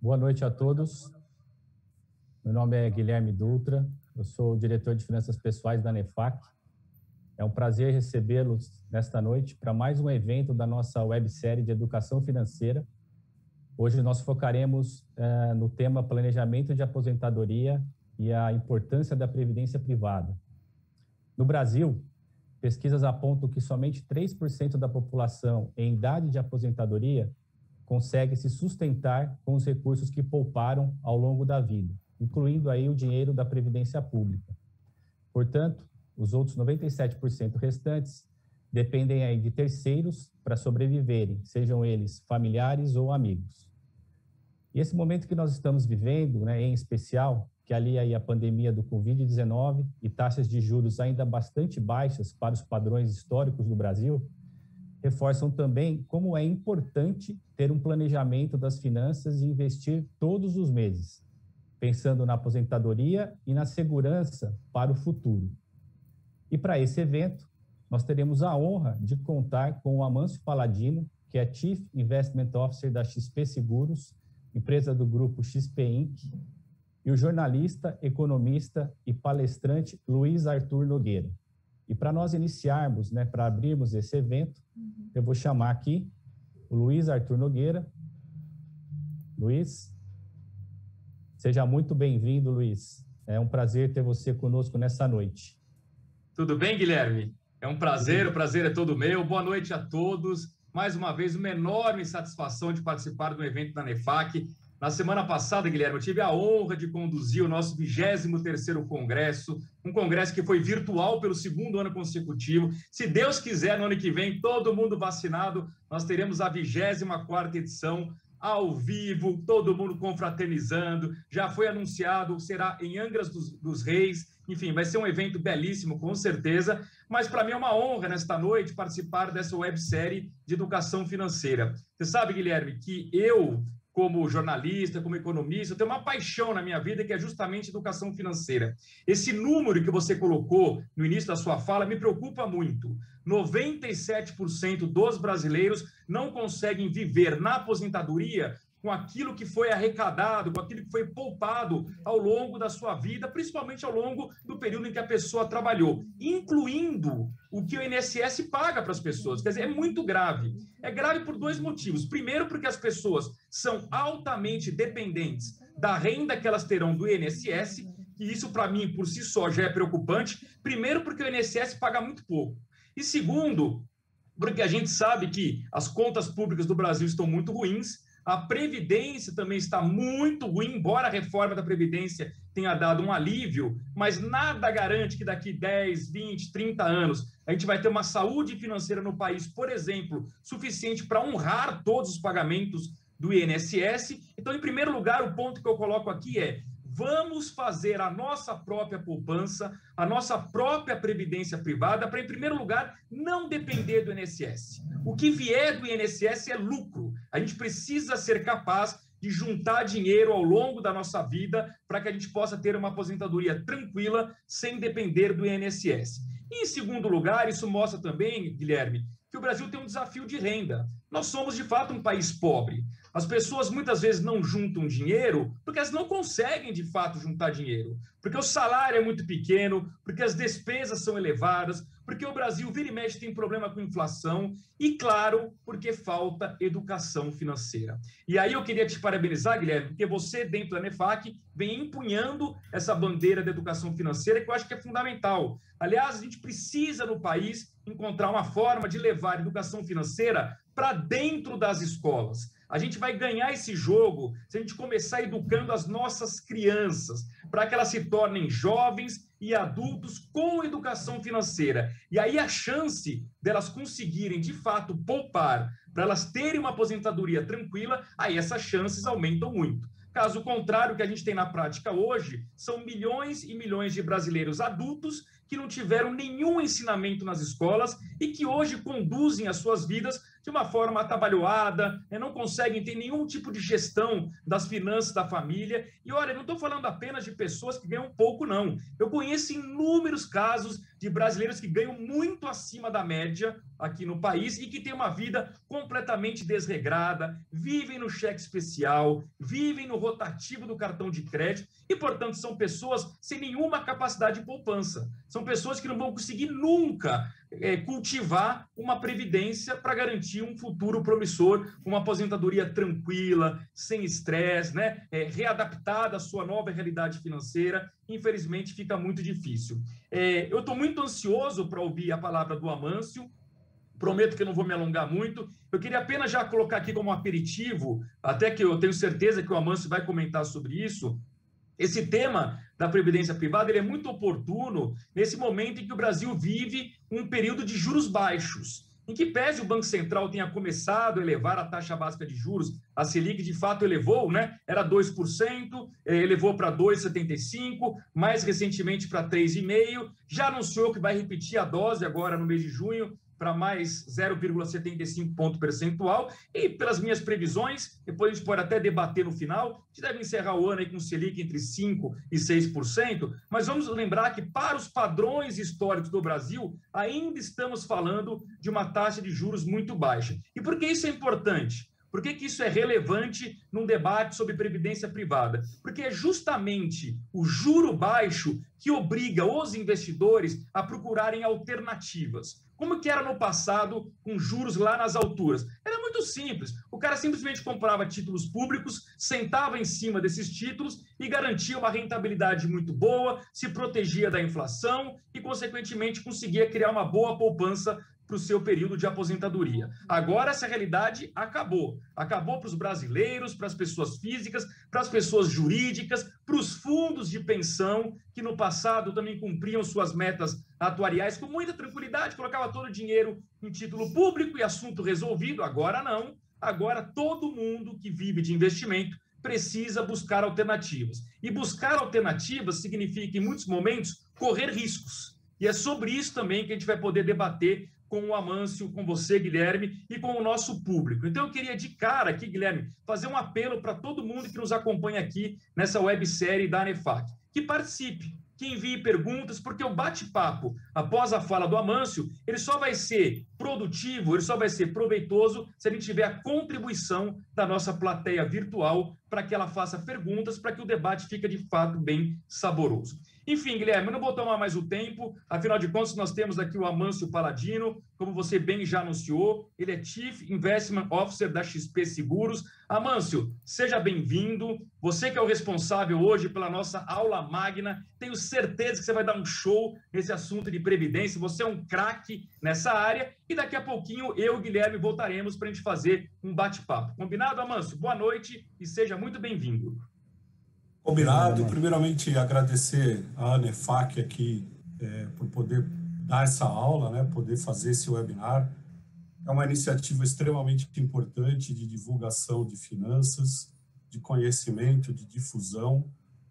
Boa noite a todos. Meu nome é Guilherme Dutra, eu sou o diretor de Finanças Pessoais da NEFAC. É um prazer recebê-los nesta noite para mais um evento da nossa websérie de Educação Financeira. Hoje nós focaremos no tema Planejamento de Aposentadoria e a importância da previdência privada. No Brasil, pesquisas apontam que somente 3% da população em idade de aposentadoria consegue se sustentar com os recursos que pouparam ao longo da vida, incluindo aí o dinheiro da Previdência Pública. Portanto, os outros 97% restantes dependem aí de terceiros para sobreviverem, sejam eles familiares ou amigos. E esse momento que nós estamos vivendo, em especial, que alia aí a pandemia do Covid-19 e taxas de juros ainda bastante baixas para os padrões históricos do Brasil, reforçam também como é importante ter um planejamento das finanças e investir todos os meses, pensando na aposentadoria e na segurança para o futuro. E para esse evento, nós teremos a honra de contar com o Amâncio Paladino, que é Chief Investment Officer da XP Seguros, empresa do grupo XP Inc., e o jornalista, economista e palestrante Luiz Arthur Nogueira. E para nós iniciarmos, para abrirmos esse evento, eu vou chamar aqui o Luiz Arthur Nogueira. Luiz, seja muito bem-vindo, Luiz. É um prazer ter você conosco nessa noite. Tudo bem, Guilherme? É um prazer, o prazer é todo meu. Boa noite a todos. Mais uma vez, uma enorme satisfação de participar do evento da NEFAC. Na semana passada, Guilherme, eu tive a honra de conduzir o nosso 23º Congresso, um congresso que foi virtual pelo segundo ano consecutivo. Se Deus quiser, no ano que vem, todo mundo vacinado, nós teremos a 24ª edição ao vivo, todo mundo confraternizando. Já foi anunciado, será em Angra dos Reis. Enfim, vai ser um evento belíssimo, com certeza. Mas para mim é uma honra, nesta noite, participar dessa websérie de educação financeira. Você sabe, Guilherme, que eu, como jornalista, como economista, eu tenho uma paixão na minha vida que é justamente educação financeira. Esse número que você colocou no início da sua fala me preocupa muito. 97% dos brasileiros não conseguem viver na aposentadoria com aquilo que foi arrecadado, com aquilo que foi poupado ao longo da sua vida, principalmente ao longo do período em que a pessoa trabalhou, incluindo o que o INSS paga para as pessoas. Quer dizer, é muito grave. É grave por dois motivos. Primeiro, porque as pessoas são altamente dependentes da renda que elas terão do INSS, e isso, para mim, por si só, já é preocupante. Primeiro, porque o INSS paga muito pouco. E segundo, porque a gente sabe que as contas públicas do Brasil estão muito ruins, a Previdência também está muito ruim, embora a reforma da Previdência tenha dado um alívio, mas nada garante que daqui 10, 20, 30 anos a gente vai ter uma saúde financeira no país, por exemplo, suficiente para honrar todos os pagamentos do INSS. Então, em primeiro lugar, o ponto que eu coloco aqui é: vamos fazer a nossa própria poupança, a nossa própria previdência privada, para, em primeiro lugar, não depender do INSS. O que vier do INSS é lucro. A gente precisa ser capaz de juntar dinheiro ao longo da nossa vida para que a gente possa ter uma aposentadoria tranquila, sem depender do INSS. E, em segundo lugar, isso mostra também, Guilherme, que o Brasil tem um desafio de renda. Nós somos, de fato, um país pobre. As pessoas muitas vezes não juntam dinheiro porque elas não conseguem, de fato, juntar dinheiro. Porque o salário é muito pequeno, porque as despesas são elevadas, porque o Brasil, vira e mexe, tem problema com inflação e, claro, porque falta educação financeira. E aí eu queria te parabenizar, Guilherme, porque você, dentro da NEFAC, vem empunhando essa bandeira da educação financeira, que eu acho que é fundamental. Aliás, a gente precisa, no país, encontrar uma forma de levar a educação financeira para dentro das escolas. A gente vai ganhar esse jogo se a gente começar educando as nossas crianças, para que elas se tornem jovens e adultos com educação financeira. E aí a chance delas conseguirem, de fato, poupar, para elas terem uma aposentadoria tranquila, aí essas chances aumentam muito. Caso contrário, o que a gente tem na prática hoje são milhões e milhões de brasileiros adultos que não tiveram nenhum ensinamento nas escolas e que hoje conduzem as suas vidas de uma forma atabalhoada, não conseguem ter nenhum tipo de gestão das finanças da família. E olha, eu não estou falando apenas de pessoas que ganham pouco, não. Eu conheço inúmeros casos de brasileiros que ganham muito acima da média aqui no país e que têm uma vida completamente desregrada, vivem no cheque especial, vivem no rotativo do cartão de crédito e, portanto, são pessoas sem nenhuma capacidade de poupança. São pessoas que não vão conseguir nunca cultivar uma previdência para garantir um futuro promissor, uma aposentadoria tranquila, sem estresse, né? Readaptada à sua nova realidade financeira. Infelizmente, fica muito difícil. Eu estou muito ansioso para ouvir a palavra do Amâncio. Prometo que eu não vou me alongar muito. Eu queria apenas já colocar aqui como aperitivo, até que eu tenho certeza que o Amâncio vai comentar sobre isso. Esse tema da previdência privada ele é muito oportuno nesse momento em que o Brasil vive um período de juros baixos, em que pese o Banco Central tenha começado a elevar a taxa básica de juros, a Selic de fato elevou, né? Era 2%, elevou para 2,75%, mais recentemente para 3,5%, já anunciou que vai repetir a dose agora no mês de junho, para mais 0,75 ponto percentual, e pelas minhas previsões, depois a gente pode até debater no final, a gente deve encerrar o ano aí com Selic entre 5% e 6%, mas vamos lembrar que para os padrões históricos do Brasil, ainda estamos falando de uma taxa de juros muito baixa. E por que isso é importante? Por que isso é relevante num debate sobre previdência privada? Porque é justamente o juro baixo que obriga os investidores a procurarem alternativas. Como que era no passado com juros lá nas alturas? Era muito simples. O cara simplesmente comprava títulos públicos, sentava em cima desses títulos e garantia uma rentabilidade muito boa, se protegia da inflação e, consequentemente, conseguia criar uma boa poupança para o seu período de aposentadoria. Agora essa realidade acabou. Acabou para os brasileiros, para as pessoas físicas, para as pessoas jurídicas, para os fundos de pensão, que no passado também cumpriam suas metas atuariais com muita tranquilidade, colocava todo o dinheiro em título público e assunto resolvido. Agora não. Agora todo mundo que vive de investimento precisa buscar alternativas. E buscar alternativas significa, em muitos momentos, correr riscos. E é sobre isso também que a gente vai poder debater com o Amâncio, com você, Guilherme, e com o nosso público. Então, eu queria de cara aqui, Guilherme, fazer um apelo para todo mundo que nos acompanha aqui nessa websérie da ANEFAC, que participe, que envie perguntas, porque o bate-papo, após a fala do Amâncio, ele só vai ser produtivo, ele só vai ser proveitoso se a gente tiver a contribuição da nossa plateia virtual para que ela faça perguntas, para que o debate fique de fato bem saboroso. Enfim, Guilherme, eu não vou tomar mais o tempo, afinal de contas, nós temos aqui o Amâncio Paladino, como você bem já anunciou, ele é Chief Investment Officer da XP Seguros. Amâncio, seja bem-vindo, você que é o responsável hoje pela nossa aula magna, tenho certeza que você vai dar um show nesse assunto de previdência, você é um craque nessa área, e daqui a pouquinho eu e o Guilherme voltaremos para a gente fazer um bate-papo. Combinado, Amâncio? Boa noite e seja muito bem-vindo. Combinado. Primeiramente, agradecer a ANEFAC aqui por poder dar essa aula, né, poder fazer esse webinar. É uma iniciativa extremamente importante de divulgação de finanças, de conhecimento, de difusão.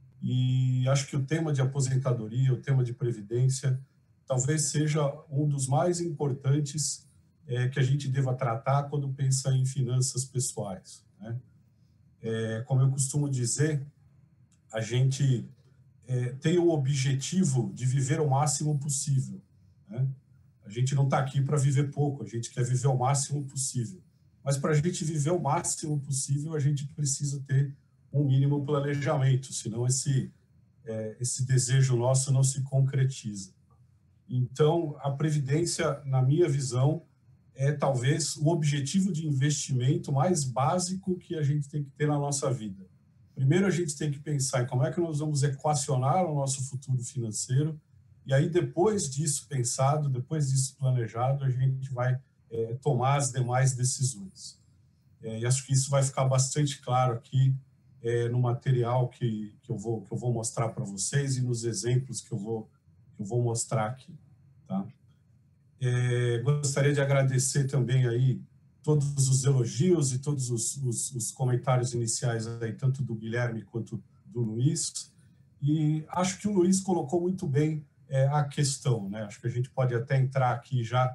E acho que o tema de aposentadoria, o tema de previdência, talvez seja um dos mais importantes que a gente deva tratar quando pensa em finanças pessoais, né? Como eu costumo dizer, a gente tem o objetivo de viver o máximo possível, né? A gente não está aqui para viver pouco, a gente quer viver o máximo possível. Mas para a gente viver o máximo possível, a gente precisa ter um mínimo planejamento, senão esse desejo nosso não se concretiza. Então, a previdência, na minha visão, é talvez o objetivo de investimento mais básico que a gente tem que ter na nossa vida. Primeiro, a gente tem que pensar em como é que nós vamos equacionar o nosso futuro financeiro, e aí, depois disso pensado, depois disso planejado, a gente vai tomar as demais decisões. E acho que isso vai ficar bastante claro aqui no material que eu vou mostrar para vocês e nos exemplos que eu vou mostrar aqui, tá? Gostaria de agradecer também aí todos os elogios e todos os comentários iniciais aí, tanto do Guilherme quanto do Luiz, e acho que o Luiz colocou muito bem a questão, né? Acho que a gente pode até entrar aqui já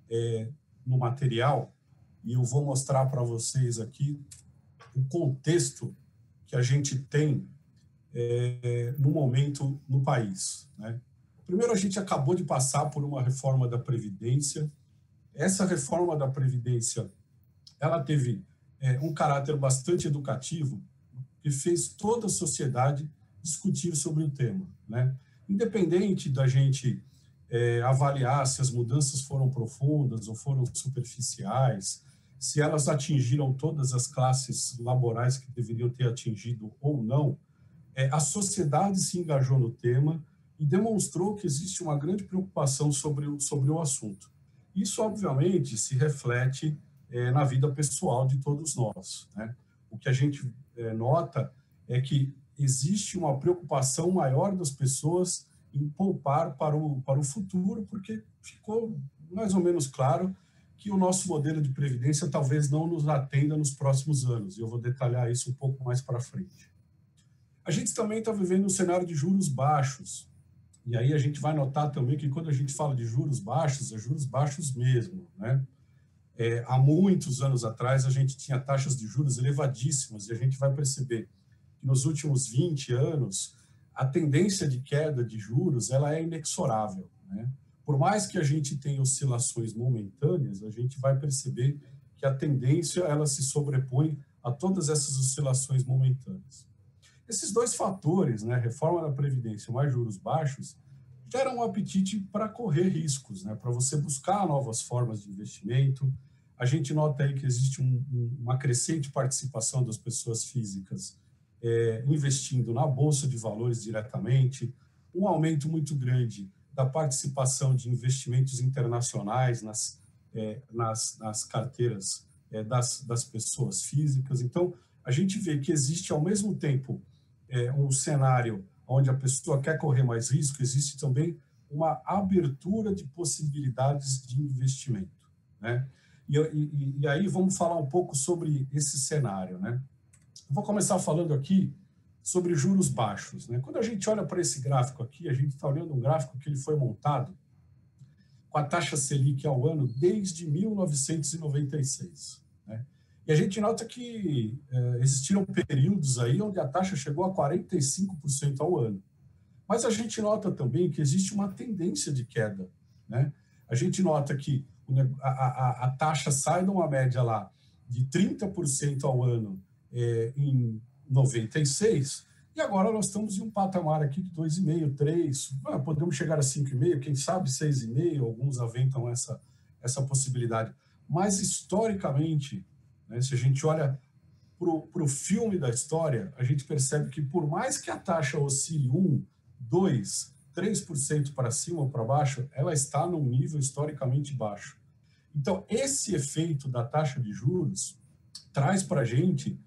no material, e eu vou mostrar para vocês aqui o contexto que a gente tem no momento no país, né? Primeiro, a gente acabou de passar por uma reforma da Previdência. Essa reforma da Previdência, ela teve um caráter bastante educativo, que fez toda a sociedade discutir sobre o tema, né? Independente da gente avaliar se as mudanças foram profundas ou foram superficiais, se elas atingiram todas as classes laborais que deveriam ter atingido ou não, a sociedade se engajou no tema e demonstrou que existe uma grande preocupação sobre o assunto. Isso, obviamente, se reflete na vida pessoal de todos nós, né? O que a gente nota é que existe uma preocupação maior das pessoas em poupar para o futuro, porque ficou mais ou menos claro que o nosso modelo de previdência talvez não nos atenda nos próximos anos, e eu vou detalhar isso um pouco mais para frente. A gente também está vivendo um cenário de juros baixos, e aí a gente vai notar também que quando a gente fala de juros baixos, é juros baixos mesmo, né? Há muitos anos atrás, a gente tinha taxas de juros elevadíssimas, e a gente vai perceber que nos últimos 20 anos, a tendência de queda de juros ela é inexorável, né? Por mais que a gente tenha oscilações momentâneas, a gente vai perceber que a tendência ela se sobrepõe a todas essas oscilações momentâneas. Esses dois fatores, né, reforma da Previdência mais juros baixos, geram um apetite para correr riscos, né, para você buscar novas formas de investimento. A gente nota aí que existe uma crescente participação das pessoas físicas investindo na Bolsa de Valores diretamente, um aumento muito grande da participação de investimentos internacionais nas carteiras das pessoas físicas. Então, a gente vê que existe, ao mesmo tempo, um cenário onde a pessoa quer correr mais risco, existe também uma abertura de possibilidades de investimento, né? E aí vamos falar um pouco sobre esse cenário, né? Vou começar falando aqui sobre juros baixos, né? Quando a gente olha para esse gráfico aqui, a gente está olhando um gráfico que ele foi montado com a taxa Selic ao ano desde 1996, né? E a gente nota que existiram períodos aí onde a taxa chegou a 45% ao ano. Mas a gente nota também que existe uma tendência de queda, né? A gente nota que a taxa sai de uma média lá de 30% ao ano em 96, e agora nós estamos em um patamar aqui de 2,5%, 3%, podemos chegar a 5,5%, quem sabe 6,5%, alguns aventam essa possibilidade. Mas, historicamente, né, se a gente olha para o filme da história, a gente percebe que, por mais que a taxa oscile 1%, 2%, 3% para cima ou para baixo, ela está num nível historicamente baixo. Então, esse efeito da taxa de juros traz para a gente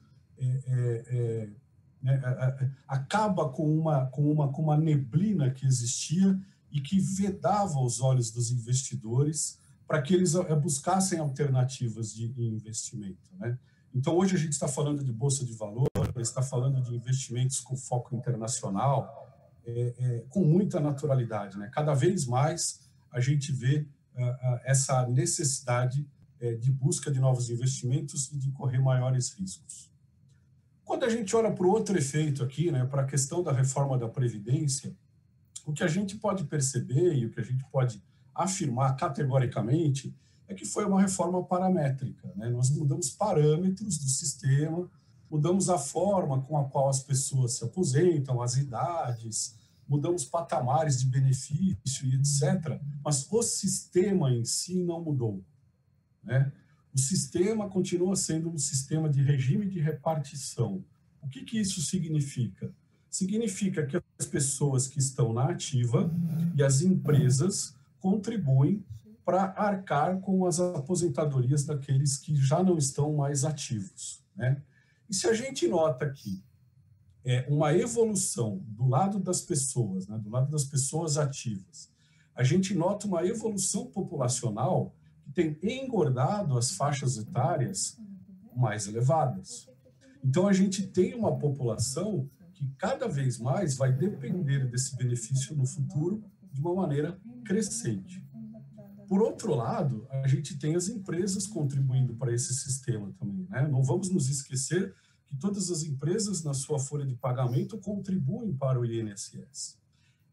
acaba com uma neblina que existia e que vedava os olhos dos investidores para que eles buscassem alternativas de investimento, né? Então, hoje a gente está falando de bolsa de valores, está falando de investimentos com foco internacional, com muita naturalidade, né? Cada vez mais a gente vê essa necessidade de busca de novos investimentos e de correr maiores riscos. Quando a gente olha para o outro efeito aqui, né, para a questão da reforma da Previdência, o que a gente pode perceber e o que a gente pode afirmar categoricamente é que foi uma reforma paramétrica, né? Nós mudamos parâmetros do sistema, mudamos a forma com a qual as pessoas se aposentam, as idades, mudamos patamares de benefício e etc. Mas o sistema em si não mudou, né? O sistema continua sendo um sistema de regime de repartição. O que isso significa? Significa que as pessoas que estão na ativa e as empresas contribuem para arcar com as aposentadorias daqueles que já não estão mais ativos, né? E se a gente nota aqui uma evolução do lado das pessoas, né, do lado das pessoas ativas, a gente nota uma evolução populacional que tem engordado as faixas etárias mais elevadas. Então, a gente tem uma população que cada vez mais vai depender desse benefício no futuro de uma maneira crescente. Por outro lado, a gente tem as empresas contribuindo para esse sistema também, né? Não vamos nos esquecer que todas as empresas, na sua folha de pagamento, contribuem para o INSS.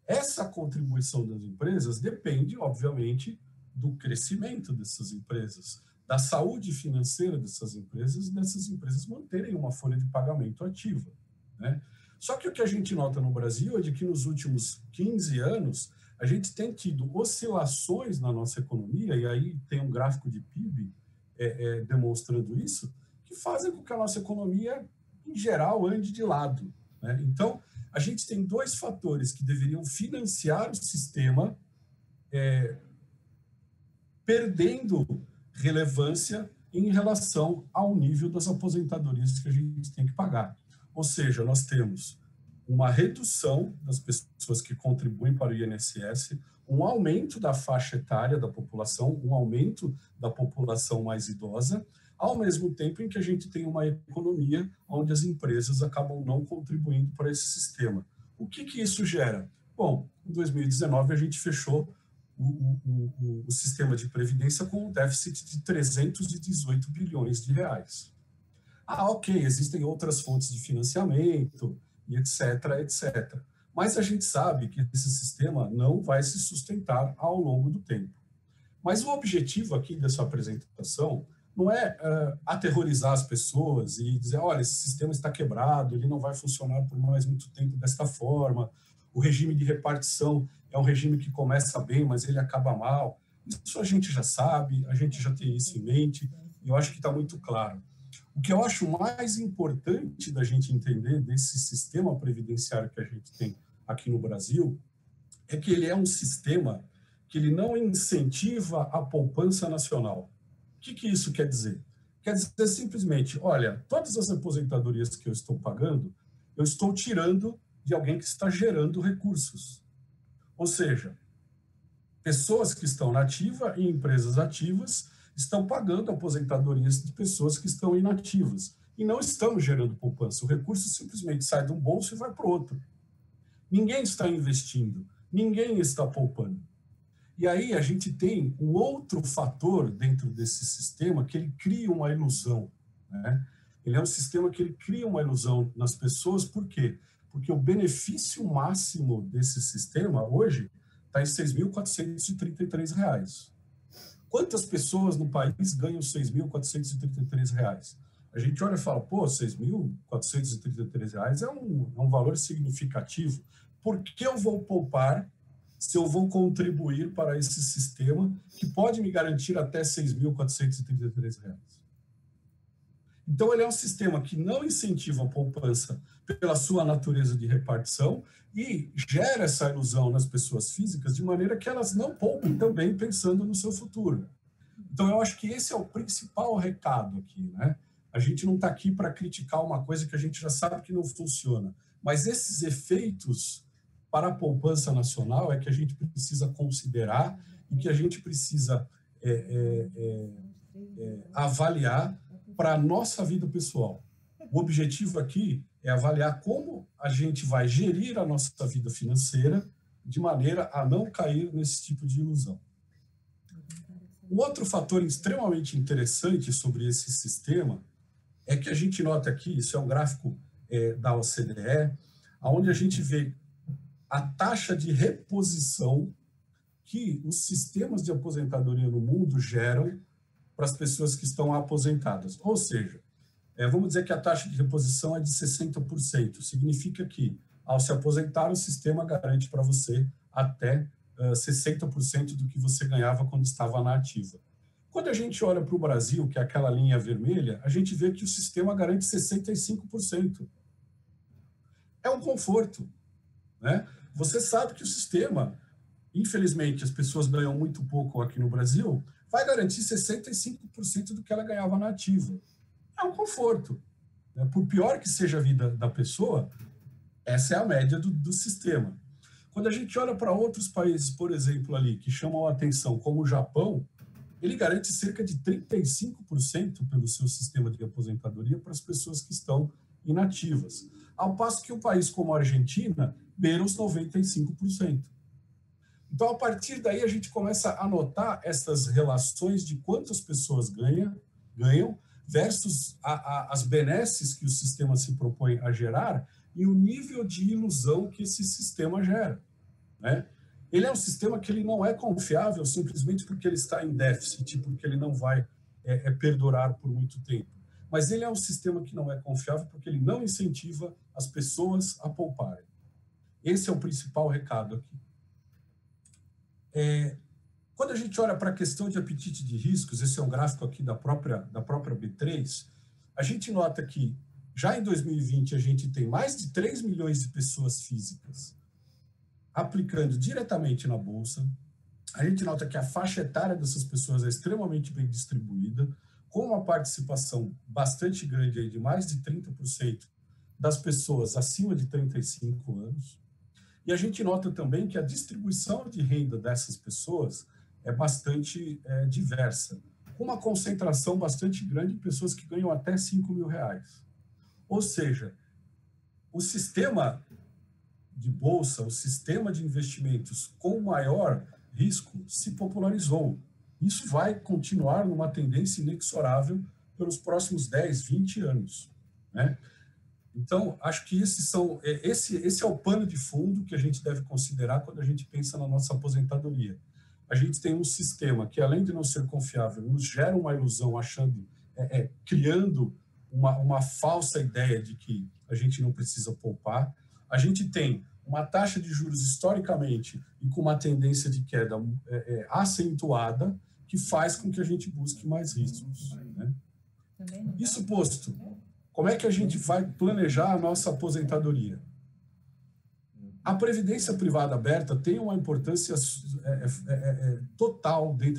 essa contribuição das empresas depende, obviamente, do crescimento dessas empresas, da saúde financeira dessas empresas manterem uma folha de pagamento ativa, né? Só que o que a gente nota no Brasil é de que nos últimos 15 anos a gente tem tido oscilações na nossa economia, e aí tem um gráfico de PIB demonstrando isso, que fazem com que a nossa economia, em geral, ande de lado, né? Então, a gente tem dois fatores que deveriam financiar o sistema, perdendo relevância em relação ao nível das aposentadorias que a gente tem que pagar. Ou seja, nós temos uma redução das pessoas que contribuem para o INSS, um aumento da faixa etária da população, um aumento da população mais idosa, ao mesmo tempo em que a gente tem uma economia onde as empresas acabam não contribuindo para esse sistema. O que isso gera? Bom, em 2019 a gente fechou o sistema de previdência com um déficit de 318 bilhões de reais. Ok, existem outras fontes de financiamento, e etc, etc. Mas a gente sabe que esse sistema não vai se sustentar ao longo do tempo. Mas o objetivo aqui dessa apresentação não é aterrorizar as pessoas e dizer, olha, esse sistema está quebrado, ele não vai funcionar por mais muito tempo desta forma, o regime de repartição é um regime que começa bem, mas ele acaba mal. Isso a gente já sabe, a gente já tem isso em mente, e eu acho que está muito claro. O que eu acho mais importante da gente entender desse sistema previdenciário que a gente tem aqui no Brasil é que ele é um sistema que ele não incentiva a poupança nacional. O que isso quer dizer? Quer dizer simplesmente, olha, todas as aposentadorias que eu estou pagando, eu estou tirando de alguém que está gerando recursos. Ou seja, pessoas que estão na ativa e empresas ativas estão pagando aposentadorias de pessoas que estão inativas e não estão gerando poupança. O recurso simplesmente sai de um bolso e vai para o outro. Ninguém está investindo, ninguém está poupando. E aí a gente tem um outro fator dentro desse sistema que ele cria uma ilusão, né? Ele é um sistema que ele cria uma ilusão nas pessoas, por quê? Porque o benefício máximo desse sistema hoje está em R$ 6.433. Quantas pessoas no país ganham R$ 6.433? A gente olha e fala, pô, R$ 6.433 é um valor significativo. Por que eu vou poupar se eu vou contribuir para esse sistema que pode me garantir até R$ 6.433? Então, ele é um sistema que não incentiva a poupança pela sua natureza de repartição e gera essa ilusão nas pessoas físicas de maneira que elas não poupem também pensando no seu futuro. Então, eu acho que esse é o principal recado aqui, né? A gente não está aqui para criticar uma coisa que a gente já sabe que não funciona, mas esses efeitos para a poupança nacional é que a gente precisa considerar e que a gente precisa avaliar para a nossa vida pessoal. O objetivo aqui é avaliar como a gente vai gerir a nossa vida financeira de maneira a não cair nesse tipo de ilusão. Um outro fator extremamente interessante sobre esse sistema é que a gente nota aqui, isso é um gráfico da OCDE, onde a gente vê a taxa de reposição que os sistemas de aposentadoria no mundo geram para as pessoas que estão aposentadas. Ou seja, vamos dizer que a taxa de reposição é de 60%. Significa que, ao se aposentar, o sistema garante para você até 60% do que você ganhava quando estava na ativa. Quando a gente olha para o Brasil, que é aquela linha vermelha, a gente vê que o sistema garante 65%. É um conforto, né? Você sabe que o sistema, infelizmente, as pessoas ganham muito pouco aqui no Brasil, vai garantir 65% do que ela ganhava na ativa. É um conforto, né? Por pior que seja a vida da pessoa, essa é a média do sistema. Quando a gente olha para outros países, por exemplo, ali, que chamam a atenção, como o Japão, ele garante cerca de 35% pelo seu sistema de aposentadoria para as pessoas que estão inativas. Ao passo que um país como a Argentina beira os 95%. Então, a partir daí, a gente começa a notar essas relações de quantas pessoas ganham versus as benesses que o sistema se propõe a gerar e o nível de ilusão que esse sistema gera, né? Ele é um sistema que ele não é confiável simplesmente porque ele está em déficit, porque ele não vai perdurar por muito tempo. Mas ele é um sistema que não é confiável porque ele não incentiva as pessoas a pouparem. Esse é o principal recado aqui. Quando a gente olha para a questão de apetite de riscos, esse é um gráfico aqui da própria B3, a gente nota que já em 2020 a gente tem mais de 3 milhões de pessoas físicas aplicando diretamente na Bolsa. A gente nota que a faixa etária dessas pessoas é extremamente bem distribuída, com uma participação bastante grande aí de mais de 30% das pessoas acima de 35 anos. E a gente nota também que a distribuição de renda dessas pessoas é bastante diversa, com uma concentração bastante grande de pessoas que ganham até R$5 mil. Ou seja, o sistema de bolsa, o sistema de investimentos com maior risco se popularizou. Isso vai continuar numa tendência inexorável pelos próximos 10, 20 anos, né? Então, acho que esse é o pano de fundo que a gente deve considerar quando a gente pensa na nossa aposentadoria. A gente tem um sistema que, além de não ser confiável, nos gera uma ilusão, criando uma falsa ideia de que a gente não precisa poupar. A gente tem uma taxa de juros historicamente e com uma tendência de queda acentuada, que faz com que a gente busque mais riscos, né? Isso posto, como é que a gente vai planejar a nossa aposentadoria? A previdência privada aberta tem uma importância total dentro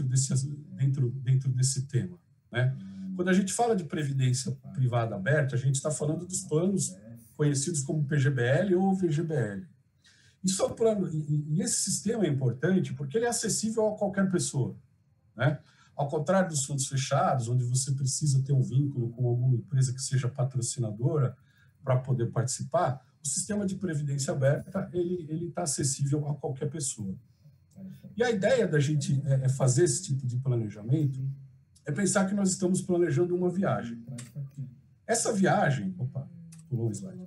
desse tema, né? Quando a gente fala de previdência privada aberta, a gente está falando dos planos conhecidos como PGBL ou VGBL. Isso é um plano, e esse sistema é importante porque ele é acessível a qualquer pessoa, né? Ao contrário dos fundos fechados, onde você precisa ter um vínculo com alguma empresa que seja patrocinadora para poder participar, o sistema de previdência aberta ele está acessível a qualquer pessoa. E a ideia da gente fazer esse tipo de planejamento é pensar que nós estamos planejando uma viagem. Essa viagem, pulou um slide.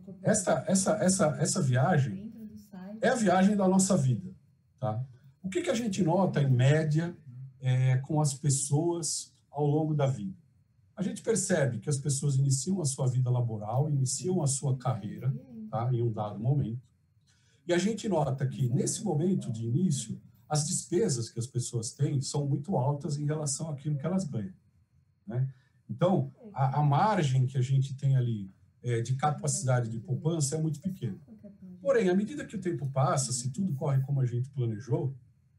Essa viagem é a viagem da nossa vida, tá? O que a gente nota, em média, com as pessoas ao longo da vida? A gente percebe que as pessoas iniciam a sua vida laboral, iniciam a sua carreira, tá, em um dado momento, e a gente nota que, nesse momento de início, as despesas que as pessoas têm são muito altas em relação àquilo que elas ganham, né? Então, a margem que a gente tem ali de capacidade de poupança é muito pequena. Porém, à medida que o tempo passa, se tudo corre como a gente planejou,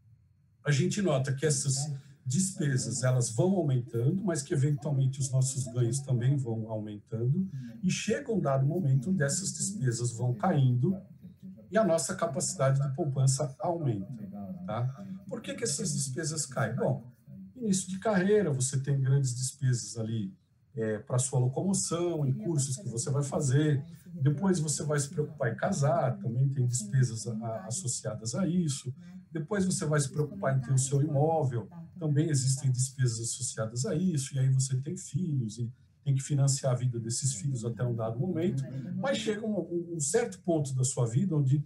a gente nota que essas despesas elas vão aumentando, mas que eventualmente os nossos ganhos também vão aumentando, e chega um dado momento onde essas despesas vão caindo e a nossa capacidade de poupança aumenta, tá? Por que essas despesas caem? Bom, início de carreira, você tem grandes despesas ali para sua locomoção, em cursos que você vai fazer. Depois você vai se preocupar em casar, também tem despesas associadas a isso. Depois você vai se preocupar em ter o seu imóvel, também existem despesas associadas a isso. E aí você tem filhos e tem que financiar a vida desses filhos até um dado momento. Mas chega um certo ponto da sua vida onde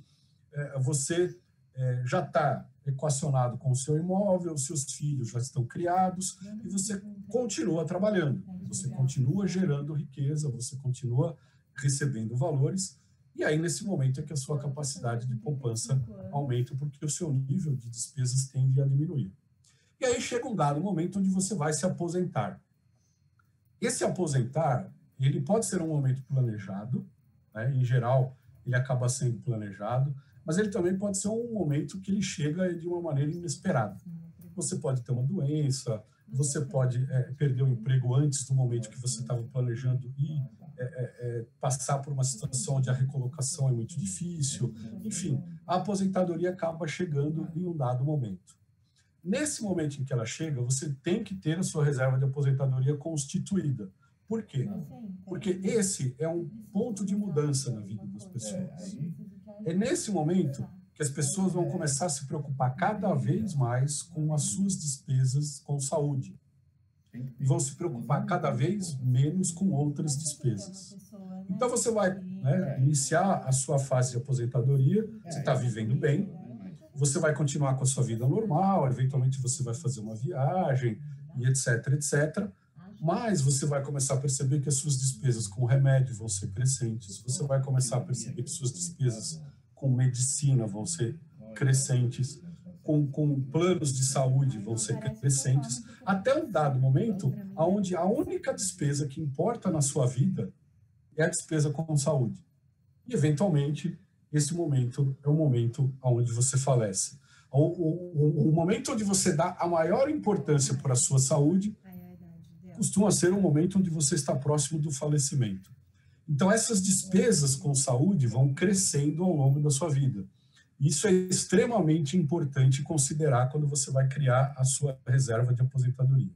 você já está equacionado com o seu imóvel, os seus filhos já estão criados e você continua trabalhando, você continua gerando riqueza, você continua recebendo valores, e aí nesse momento é que a sua capacidade de poupança aumenta, porque o seu nível de despesas tende a diminuir. E aí chega um dado momento onde você vai se aposentar. Esse aposentar, ele pode ser um momento planejado, né? Em geral, ele acaba sendo planejado, mas ele também pode ser um momento que ele chega de uma maneira inesperada. Você pode ter uma doença, você pode perder o emprego antes do momento que você estava planejando e passar por uma situação onde a recolocação é muito difícil. Enfim, a aposentadoria acaba chegando em um dado momento. Nesse momento em que ela chega, você tem que ter a sua reserva de aposentadoria constituída. Por quê? Porque esse é um ponto de mudança na vida das pessoas. É nesse momento que as pessoas vão começar a se preocupar cada vez mais com as suas despesas com saúde. E vão se preocupar cada vez menos com outras despesas. Então, você vai iniciar a sua fase de aposentadoria, você está vivendo bem, você vai continuar com a sua vida normal, eventualmente você vai fazer uma viagem, e etc, etc. Mas você vai começar a perceber que as suas despesas com remédio vão ser crescentes, você vai começar a perceber que suas despesas com medicina vão ser crescentes, com planos de saúde vão ser crescentes, até um dado momento onde a única despesa que importa na sua vida é a despesa com saúde. E, eventualmente, esse momento é o momento onde você falece. O momento onde você dá a maior importância para a sua saúde costuma ser um momento onde você está próximo do falecimento. Então, essas despesas com saúde vão crescendo ao longo da sua vida. Isso é extremamente importante considerar quando você vai criar a sua reserva de aposentadoria.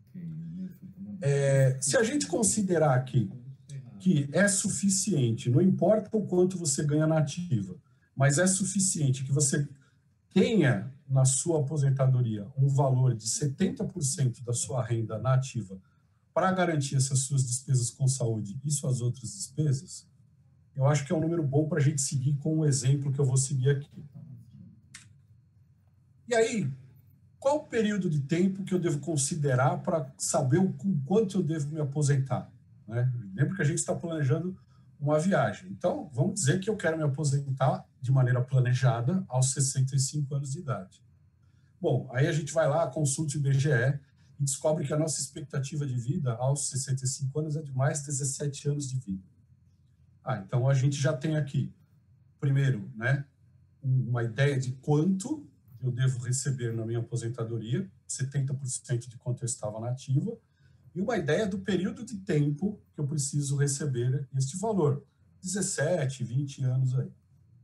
Se a gente considerar aqui que é suficiente, não importa o quanto você ganha na ativa, mas é suficiente que você tenha na sua aposentadoria um valor de 70% da sua renda na ativa para garantir essas suas despesas com saúde e suas outras despesas, eu acho que é um número bom para a gente seguir com o exemplo que eu vou seguir aqui. E aí, qual o período de tempo que eu devo considerar para saber o quanto eu devo me aposentar? Né? Lembra que a gente está planejando uma viagem. Então, vamos dizer que eu quero me aposentar de maneira planejada aos 65 anos de idade. Bom, aí a gente vai lá, consulta o IBGE e descobre que a nossa expectativa de vida aos 65 anos é de mais 17 anos de vida. Então a gente já tem aqui, primeiro, né, uma ideia de quanto eu devo receber na minha aposentadoria, 70% de quanto eu estava na ativa, e uma ideia do período de tempo que eu preciso receber este valor, 17, 20 anos aí,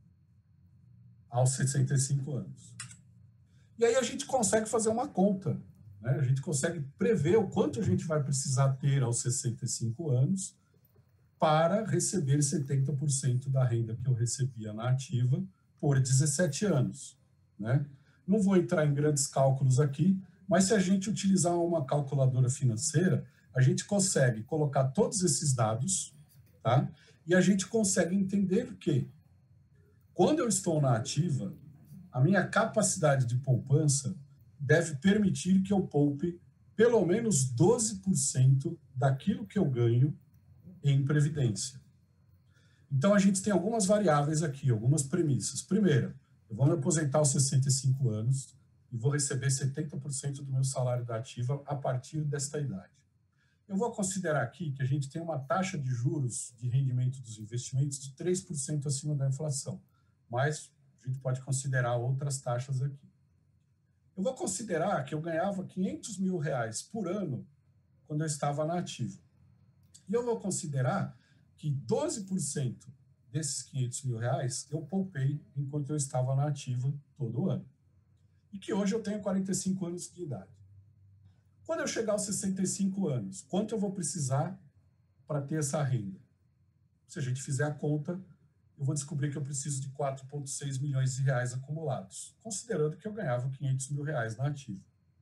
aos 65 anos. E aí a gente consegue fazer uma conta, né? A gente consegue prever o quanto a gente vai precisar ter aos 65 anos para receber 70% da renda que eu recebia na ativa por 17 anos, né? Não vou entrar em grandes cálculos aqui, mas se a gente utilizar uma calculadora financeira, a gente consegue colocar todos esses dados, tá? E a gente consegue entender que, quando eu estou na ativa, a minha capacidade de poupança deve permitir que eu poupe pelo menos 12% daquilo que eu ganho em previdência. Então, a gente tem algumas variáveis aqui, algumas premissas. Primeiro, eu vou me aposentar aos 65 anos e vou receber 70% do meu salário da ativa a partir desta idade. Eu vou considerar aqui que a gente tem uma taxa de juros de rendimento dos investimentos de 3% acima da inflação, mas a gente pode considerar outras taxas aqui. Eu vou considerar que eu ganhava R$500 mil por ano quando eu estava na ativa. E eu vou considerar que 12% desses R$500 mil eu poupei enquanto eu estava na ativa todo ano. E que hoje eu tenho 45 anos de idade. Quando eu chegar aos 65 anos, quanto eu vou precisar para ter essa renda? Se a gente fizer a conta, eu vou descobrir que eu preciso de R$4,6 milhões acumulados, considerando que eu ganhava R$500 mil na ativa.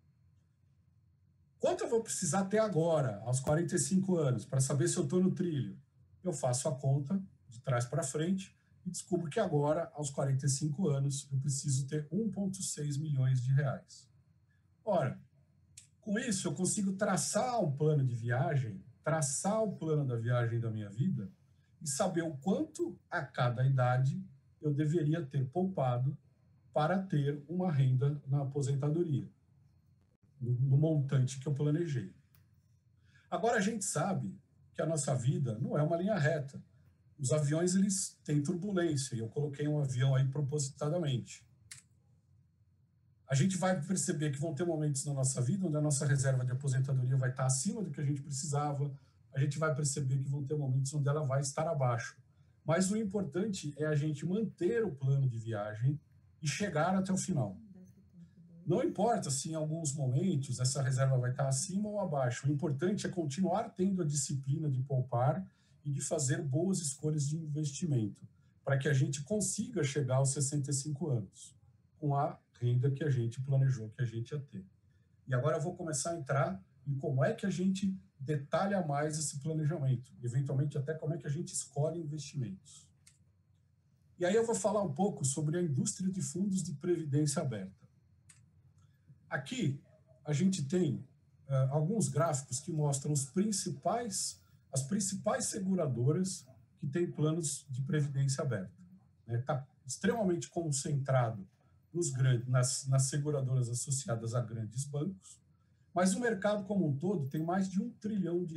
Quanto eu vou precisar ter agora, aos 45 anos, para saber se eu estou no trilho? Eu faço a conta de trás para frente e descubro que agora, aos 45 anos, eu preciso ter R$1,6 milhões. Ora, com isso, eu consigo traçar um plano de viagem, traçar o plano da viagem da minha vida e saber o quanto a cada idade eu deveria ter poupado para ter uma renda na aposentadoria, no montante que eu planejei. Agora, a gente sabe que a nossa vida não é uma linha reta. Os aviões, eles têm turbulência, e eu coloquei um avião aí propositadamente. A gente vai perceber que vão ter momentos na nossa vida onde a nossa reserva de aposentadoria vai estar acima do que a gente precisava, a gente vai perceber que vão ter momentos onde ela vai estar abaixo. Mas o importante é a gente manter o plano de viagem e chegar até o final. Não importa se em alguns momentos essa reserva vai estar acima ou abaixo, o importante é continuar tendo a disciplina de poupar e de fazer boas escolhas de investimento, para que a gente consiga chegar aos 65 anos, com a renda que a gente planejou que a gente ia ter. E agora eu vou começar a entrar em como é que a gente detalha mais esse planejamento, eventualmente até como é que a gente escolhe investimentos. E aí eu vou falar um pouco sobre a indústria de fundos de previdência aberta. Aqui a gente tem alguns gráficos que mostram as principais seguradoras que têm planos de previdência aberta. Está extremamente concentrado nas seguradoras associadas a grandes bancos, mas o mercado como um todo tem mais de R$1 trilhão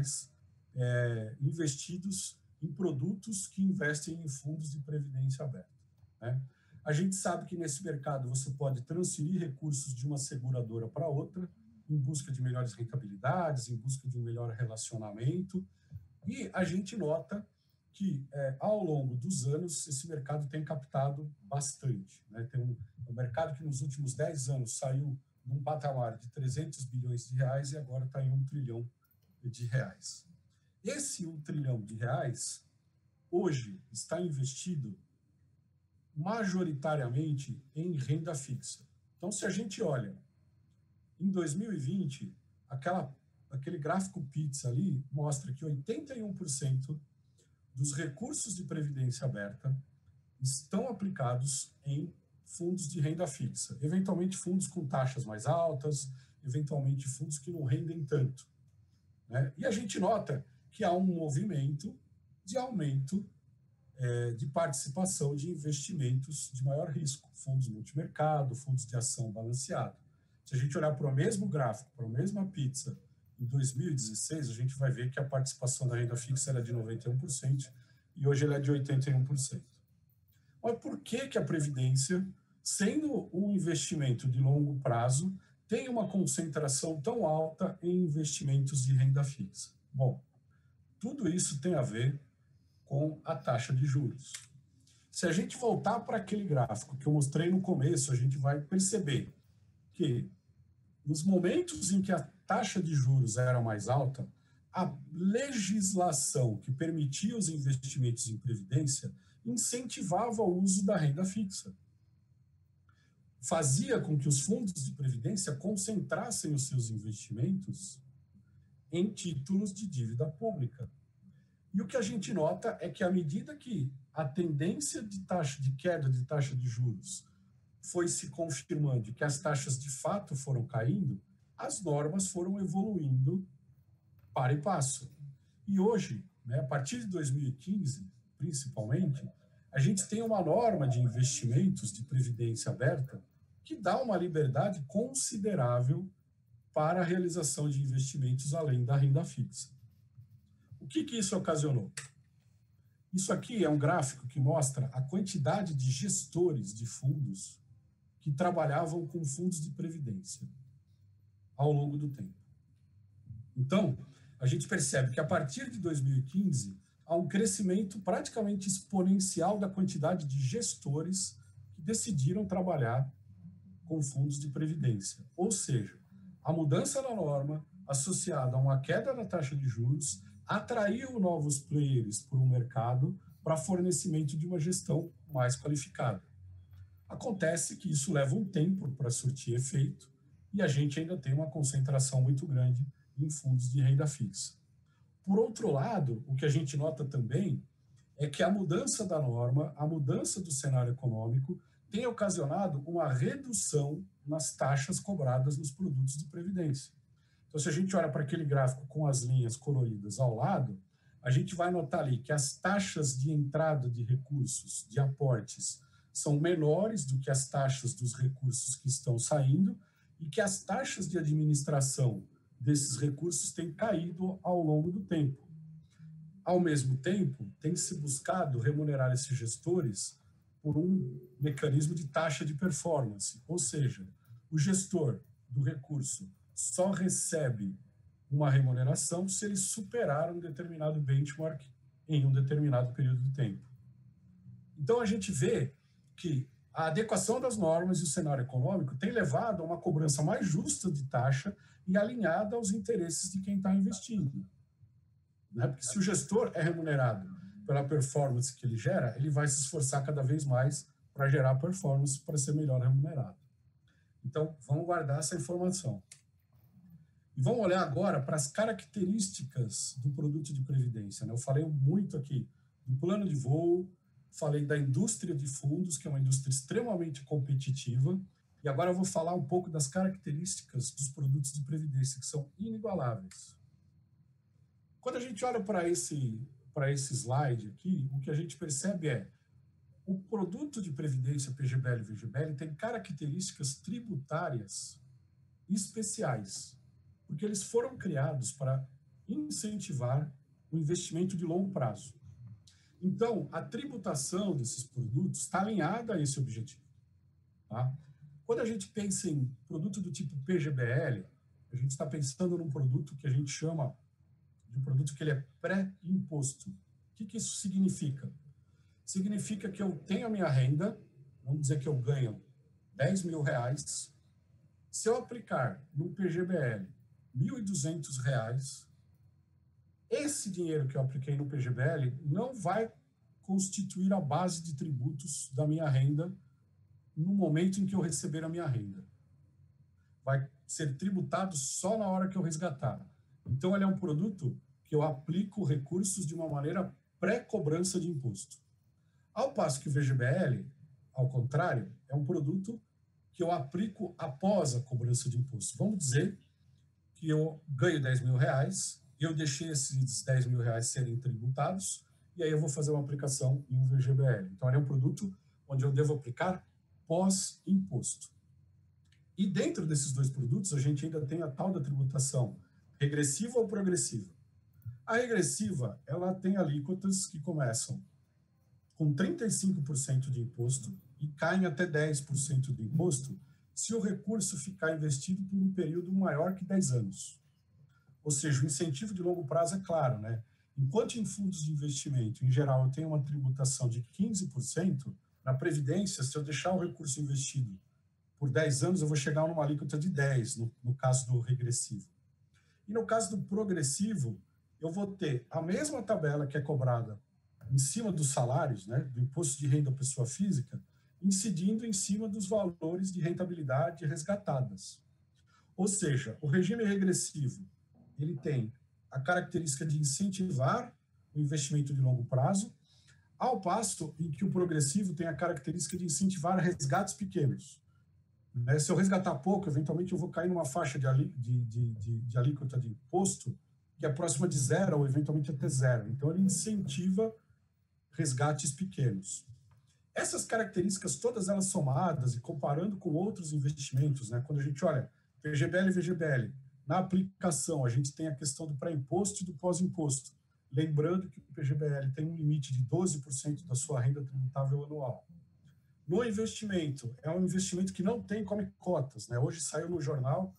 investidos em produtos que investem em fundos de previdência aberta. A gente sabe que nesse mercado você pode transferir recursos de uma seguradora para outra, em busca de melhores rentabilidades, em busca de um melhor relacionamento, e a gente nota que, ao longo dos anos, esse mercado tem captado bastante. Tem um mercado que, nos últimos 10 anos, saiu num patamar de 300 bilhões de reais e agora está em R$1 trilhão de reais. Esse R$1 trilhão de reais, hoje, está investido majoritariamente em renda fixa. Então, se a gente olha, em 2020, aquele gráfico pizza ali mostra que 81% dos recursos de previdência aberta estão aplicados em fundos de renda fixa, eventualmente fundos com taxas mais altas, eventualmente fundos que não rendem tanto. E a gente nota que há um movimento de aumento de participação de investimentos de maior risco, fundos multimercado, fundos de ação balanceado. Se a gente olhar para o mesmo gráfico, para a mesma pizza, em 2016, a gente vai ver que a participação da renda fixa era de 91% e hoje ela é de 81%. Mas por que a Previdência, sendo um investimento de longo prazo, tem uma concentração tão alta em investimentos de renda fixa? Bom, tudo isso tem a ver com a taxa de juros. Se a gente voltar para aquele gráfico que eu mostrei no começo, a gente vai perceber que, nos momentos em que a taxa de juros era mais alta, a legislação que permitia os investimentos em previdência incentivava o uso da renda fixa. Fazia com que os fundos de previdência concentrassem os seus investimentos em títulos de dívida pública. E o que a gente nota é que, à medida que a tendência de queda de taxa de juros foi se confirmando e que as taxas de fato foram caindo, as normas foram evoluindo para e passo. E hoje, a partir de 2015, principalmente, a gente tem uma norma de investimentos de previdência aberta que dá uma liberdade considerável para a realização de investimentos além da renda fixa. O que isso ocasionou? Isso aqui é um gráfico que mostra a quantidade de gestores de fundos que trabalhavam com fundos de previdência ao longo do tempo. Então, a gente percebe que, a partir de 2015, há um crescimento praticamente exponencial da quantidade de gestores que decidiram trabalhar com fundos de previdência. Ou seja, a mudança na norma, associada a uma queda da taxa de juros, atraiu novos players para o mercado para fornecimento de uma gestão mais qualificada. Acontece que isso leva um tempo para surtir efeito e a gente ainda tem uma concentração muito grande em fundos de renda fixa. Por outro lado, o que a gente nota também é que a mudança da norma, a mudança do cenário econômico, tem ocasionado uma redução nas taxas cobradas nos produtos de previdência. Então, se a gente olha para aquele gráfico com as linhas coloridas ao lado, a gente vai notar ali que as taxas de entrada de recursos, de aportes, são menores do que as taxas dos recursos que estão saindo e que as taxas de administração desses recursos têm caído ao longo do tempo. Ao mesmo tempo, tem se buscado remunerar esses gestores por um mecanismo de taxa de performance, ou seja, o gestor do recurso só recebe uma remuneração se ele superar um determinado benchmark em um determinado período de tempo. Então, a gente vê que a adequação das normas e o cenário econômico tem levado a uma cobrança mais justa de taxa e alinhada aos interesses de quem está investindo. Porque se o gestor é remunerado pela performance que ele gera, ele vai se esforçar cada vez mais para gerar performance para ser melhor remunerado. Então, vamos guardar essa informação. E vamos olhar agora para as características do produto de previdência. Eu falei muito aqui do plano de voo, falei da indústria de fundos, que é uma indústria extremamente competitiva, e agora eu vou falar um pouco das características dos produtos de previdência, que são inigualáveis. Quando a gente olha para esse slide aqui, o que a gente percebe é o produto de previdência PGBL e VGBL tem características tributárias especiais, porque eles foram criados para incentivar o investimento de longo prazo. Então, a tributação desses produtos está alinhada a esse objetivo. Tá? Quando a gente pensa em produto do tipo PGBL, a gente está pensando num produto que a gente chama de um produto que ele é pré-imposto. O que isso significa? Significa que eu tenho a minha renda, vamos dizer que eu ganho R$10.000, se eu aplicar no PGBL R$1.200, esse dinheiro que eu apliquei no PGBL não vai constituir a base de tributos da minha renda no momento em que eu receber a minha renda. Vai ser tributado só na hora que eu resgatar. Então, ele é um produto que eu aplico recursos de uma maneira pré-cobrança de imposto. Ao passo que o VGBL, ao contrário, é um produto que eu aplico após a cobrança de imposto. Vamos dizer que eu ganho R$10.000, eu deixei esses R$10.000 serem tributados, e aí eu vou fazer uma aplicação em um VGBL. Então, ele é um produto onde eu devo aplicar pós-imposto. E dentro desses dois produtos, a gente ainda tem a tal da tributação regressiva ou progressiva. A regressiva, ela tem alíquotas que começam com 35% de imposto e caem até 10% de imposto se o recurso ficar investido por um período maior que 10 anos. Ou seja, o incentivo de longo prazo é claro, né? Enquanto em fundos de investimento, em geral, eu tenho uma tributação de 15%, na Previdência, se eu deixar o recurso investido por 10 anos, eu vou chegar numa alíquota de 10%, no caso do regressivo. E no caso do progressivo, eu vou ter a mesma tabela que é cobrada em cima dos salários, né, do imposto de renda à pessoa física, incidindo em cima dos valores de rentabilidade resgatadas. Ou seja, o regime regressivo, ele tem a característica de incentivar o investimento de longo prazo, ao passo em que o progressivo tem a característica de incentivar resgates pequenos. Se eu resgatar pouco, eventualmente eu vou cair numa faixa de alíquota de imposto que é próxima de 0 ou eventualmente até 0. Então, ele incentiva resgates pequenos. Essas características, todas elas somadas e comparando com outros investimentos, né? Quando a gente olha PGBL e VGBL, na aplicação a gente tem a questão do pré-imposto e do pós-imposto. Lembrando que o PGBL tem um limite de 12% da sua renda tributável anual. No investimento, é um investimento que não tem come cotas, né? Hoje saiu no jornal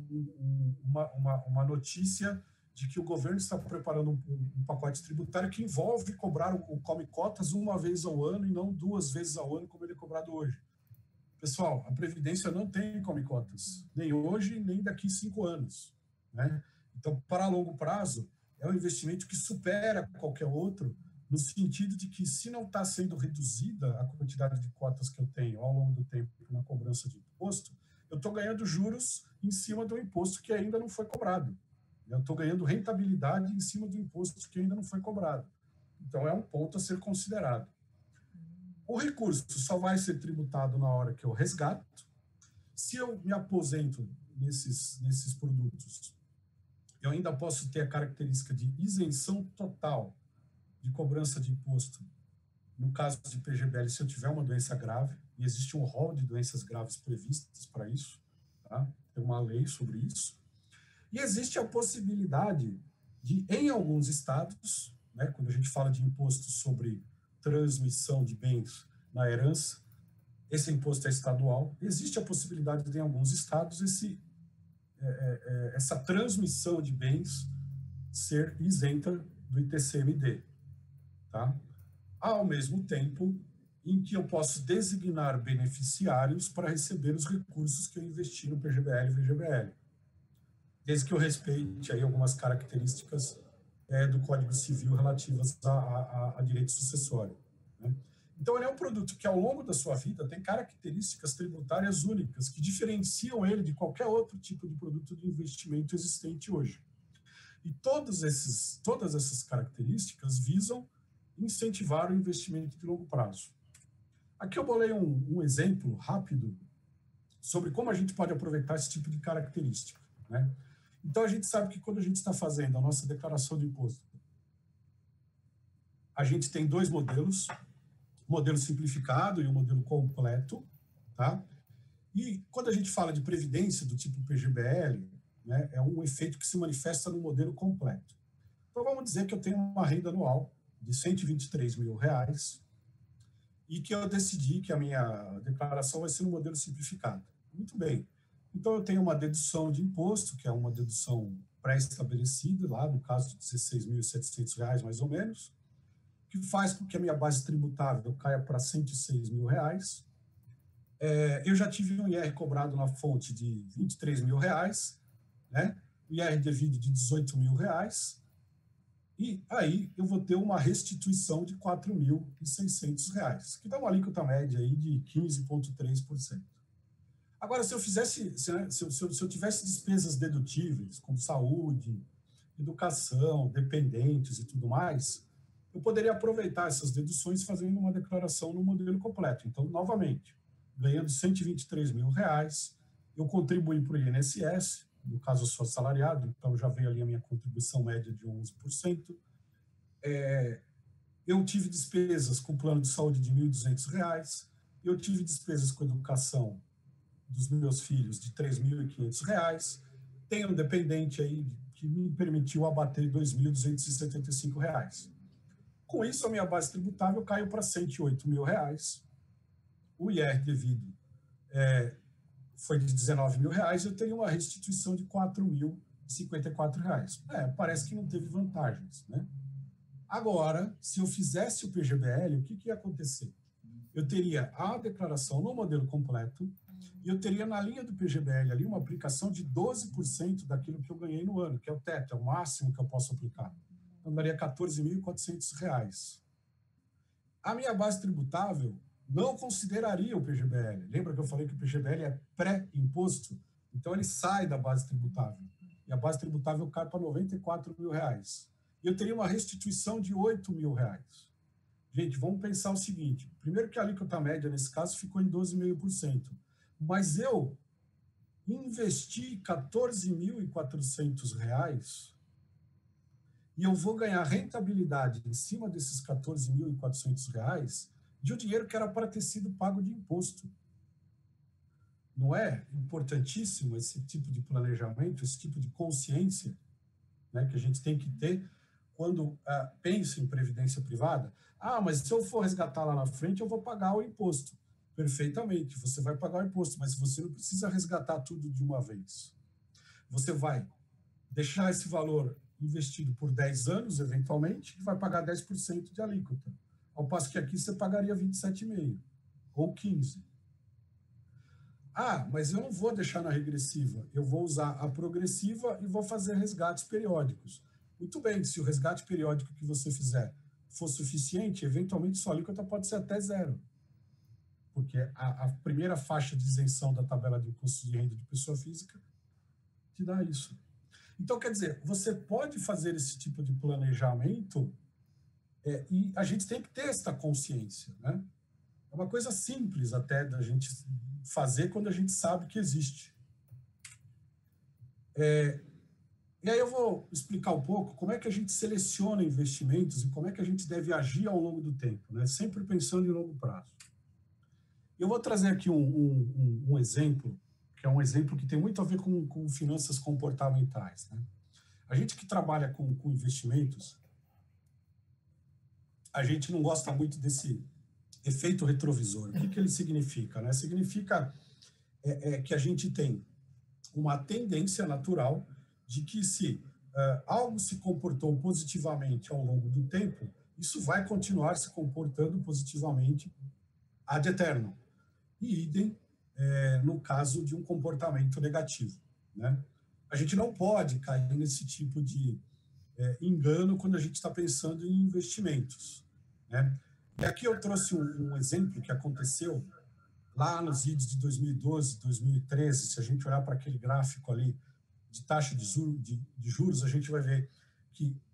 uma notícia de que o governo está preparando um pacote tributário que envolve cobrar o come cotas uma vez ao ano e não 2 vezes ao ano, como ele é cobrado hoje. Pessoal, a Previdência não tem come cotas, nem hoje, nem daqui 5 anos, né? Então, para longo prazo, é um investimento que supera qualquer outro, no sentido de que, se não está sendo reduzida a quantidade de cotas que eu tenho ao longo do tempo na cobrança de imposto, eu estou ganhando juros em cima do imposto que ainda não foi cobrado. Eu estou ganhando rentabilidade em cima do imposto que ainda não foi cobrado. Então, é um ponto a ser considerado. O recurso só vai ser tributado na hora que eu resgato. Se eu me aposento nesses produtos, eu ainda posso ter a característica de isenção total de cobrança de imposto, no caso de PGBL, se eu tiver uma doença grave, e existe um rol de doenças graves previstas para isso, tá? Tem uma lei sobre isso. E existe a possibilidade de, em alguns estados, né, quando a gente fala de imposto sobre transmissão de bens na herança, esse imposto é estadual, existe a possibilidade de, em alguns estados, essa transmissão de bens ser isenta do ITCMD. Tá? Ao mesmo tempo em que eu posso designar beneficiários para receber os recursos que eu investi no PGBL e VGBL, desde que eu respeite aí algumas características do Código Civil relativas a direito sucessório, né? Então, ele é um produto que, ao longo da sua vida, tem características tributárias únicas que diferenciam ele de qualquer outro tipo de produto de investimento existente hoje. E todas essas características visam incentivar o investimento de longo prazo. Aqui eu bolei um exemplo rápido sobre como a gente pode aproveitar esse tipo de característica, né? Então, a gente sabe que quando a gente está fazendo a nossa declaração de imposto, a gente tem dois modelos, o modelo simplificado e o modelo completo, tá? E quando a gente fala de previdência do tipo PGBL, né, é um efeito que se manifesta no modelo completo. Então, vamos dizer que eu tenho uma renda anual de R$123 mil e que eu decidi que a minha declaração vai ser no modelo simplificado. Muito bem. Então, eu tenho uma dedução de imposto, que é uma dedução pré-estabelecida, lá no caso de R$16.700, mais ou menos, que faz com que a minha base tributável caia para R$106 mil. Eu já tive um IR cobrado na fonte de R$23 mil, né? O IR devido de R$18 mil, e aí eu vou ter uma restituição de R$4.600, que dá uma alíquota média aí de 15,3%. Agora, se eu tivesse despesas dedutíveis, como saúde, educação, dependentes e tudo mais, eu poderia aproveitar essas deduções fazendo uma declaração no modelo completo. Então, novamente, ganhando R$123 mil, eu contribuí para o INSS, no caso eu sou assalariado, então já veio ali a minha contribuição média de 11%. Eu tive despesas com plano de saúde de R$1.200, eu tive despesas com educação dos meus filhos de R$3.500, tenho um dependente aí que me permitiu abater R$2.275. Com isso, a minha base tributável caiu para R$108 mil. O IR devido foi de R$19 mil, eu tenho uma restituição de R$4.054. Parece que não teve vantagens, né? Agora, se eu fizesse o PGBL, o que ia acontecer? Eu teria a declaração no modelo completo e eu teria na linha do PGBL ali uma aplicação de 12% daquilo que eu ganhei no ano, que é o teto, é o máximo que eu posso aplicar. Então, daria R$14.400. A minha base tributável não consideraria o PGBL. Lembra que eu falei que o PGBL é pré-imposto? Então, ele sai da base tributável. E a base tributável cai para R$94 mil. E eu teria uma restituição de R$8 mil. Gente, vamos pensar o seguinte. Primeiro que a alíquota média, nesse caso, ficou em 12,5%. Mas eu investi R$14.400 e eu vou ganhar rentabilidade em cima desses R$14.400 de um dinheiro que era para ter sido pago de imposto. Não é importantíssimo esse tipo de planejamento, esse tipo de consciência, né, que a gente tem que ter quando pensa em previdência privada? Mas se eu for resgatar lá na frente, eu vou pagar o imposto. Perfeitamente, você vai pagar o imposto, mas você não precisa resgatar tudo de uma vez. Você vai deixar esse valor investido por 10 anos, eventualmente, e vai pagar 10% de alíquota. Ao passo que aqui você pagaria 27,5% ou 15%. Mas eu não vou deixar na regressiva, eu vou usar a progressiva e vou fazer resgates periódicos. Muito bem, se o resgate periódico que você fizer for suficiente, eventualmente sua alíquota pode ser até 0%. Porque a primeira faixa de isenção da tabela de imposto de renda de pessoa física te dá isso. Então, quer dizer, você pode fazer esse tipo de planejamento e a gente tem que ter essa consciência, né? É uma coisa simples até da gente fazer quando a gente sabe que existe. E aí eu vou explicar um pouco como é que a gente seleciona investimentos e como é que a gente deve agir ao longo do tempo, né? Sempre pensando em longo prazo. Eu vou trazer aqui um exemplo, que é um exemplo que tem muito a ver com finanças comportamentais, né? A gente que trabalha com investimentos, a gente não gosta muito desse efeito retrovisor. O que ele significa, né? Significa que a gente tem uma tendência natural de que se algo se comportou positivamente ao longo do tempo, isso vai continuar se comportando positivamente ad eternum. E idem no caso de um comportamento negativo, né? A gente não pode cair nesse tipo de engano quando a gente está pensando em investimentos, né? E aqui eu trouxe um exemplo que aconteceu lá nos idos de 2012, 2013. Se a gente olhar para aquele gráfico ali de taxa de juros, a gente vai ver que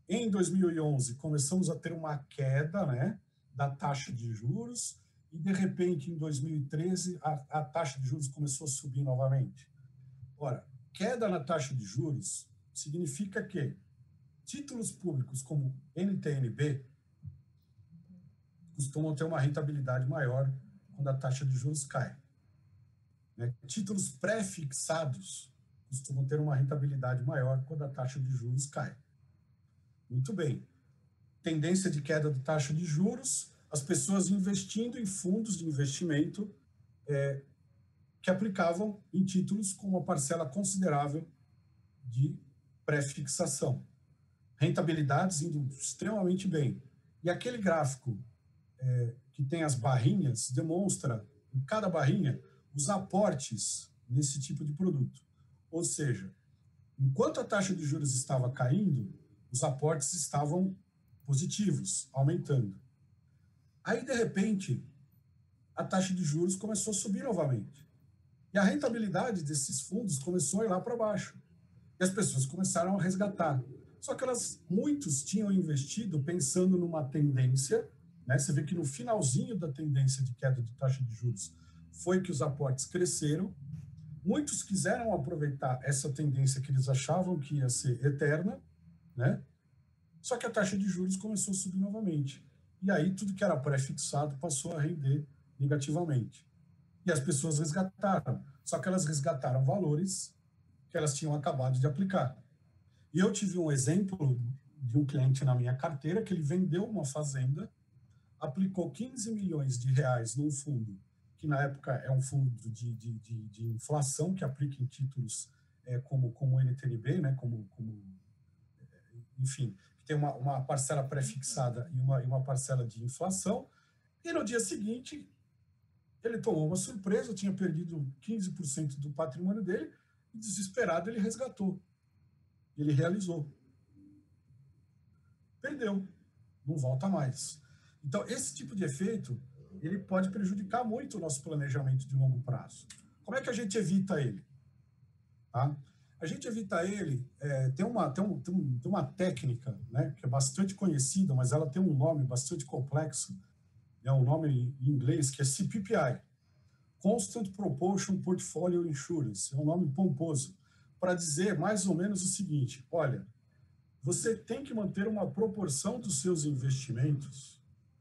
Em 2011, começamos a ter uma queda, né, da taxa de juros, e, de repente, em 2013, a taxa de juros começou a subir novamente. Ora, queda na taxa de juros significa que títulos públicos como NTN-B costumam ter uma rentabilidade maior quando a taxa de juros cai. Títulos pré-fixados costumam ter uma rentabilidade maior quando a taxa de juros cai. Muito bem. Tendência de queda da taxa de juros, as pessoas investindo em fundos de investimento que aplicavam em títulos com uma parcela considerável de pré-fixação. Rentabilidades indo extremamente bem. E aquele gráfico que tem as barrinhas demonstra, em cada barrinha, os aportes nesse tipo de produto. Ou seja, enquanto a taxa de juros estava caindo, os aportes estavam positivos, aumentando. Aí, de repente, a taxa de juros começou a subir novamente. E a rentabilidade desses fundos começou a ir lá para baixo. E as pessoas começaram a resgatar. Só que muitos tinham investido pensando numa tendência, né? Você vê que no finalzinho da tendência de queda de taxa de juros foi que os aportes cresceram. Muitos quiseram aproveitar essa tendência que eles achavam que ia ser eterna, né? Só que a taxa de juros começou a subir novamente. E aí tudo que era pré-fixado passou a render negativamente. E as pessoas resgataram. Só que elas resgataram valores que elas tinham acabado de aplicar. E eu tive um exemplo de um cliente na minha carteira que ele vendeu uma fazenda, aplicou 15 milhões de reais num fundo, que na época é um fundo de inflação, que aplica em títulos como o NTN-B, né, enfim, que tem uma parcela pré-fixada e uma parcela de inflação, e no dia seguinte ele tomou uma surpresa, tinha perdido 15% do patrimônio dele, e desesperado ele resgatou. Ele realizou. Perdeu. Não volta mais. Então, esse tipo de efeito, ele pode prejudicar muito o nosso planejamento de longo prazo. Como é que a gente evita ele? Tá? A gente evita ele, tem uma técnica, né, que é bastante conhecida, mas ela tem um nome bastante complexo, é um nome em inglês que é CPPI, Constant Proportion Portfolio Insurance, é um nome pomposo, para dizer mais ou menos o seguinte: olha, você tem que manter uma proporção dos seus investimentos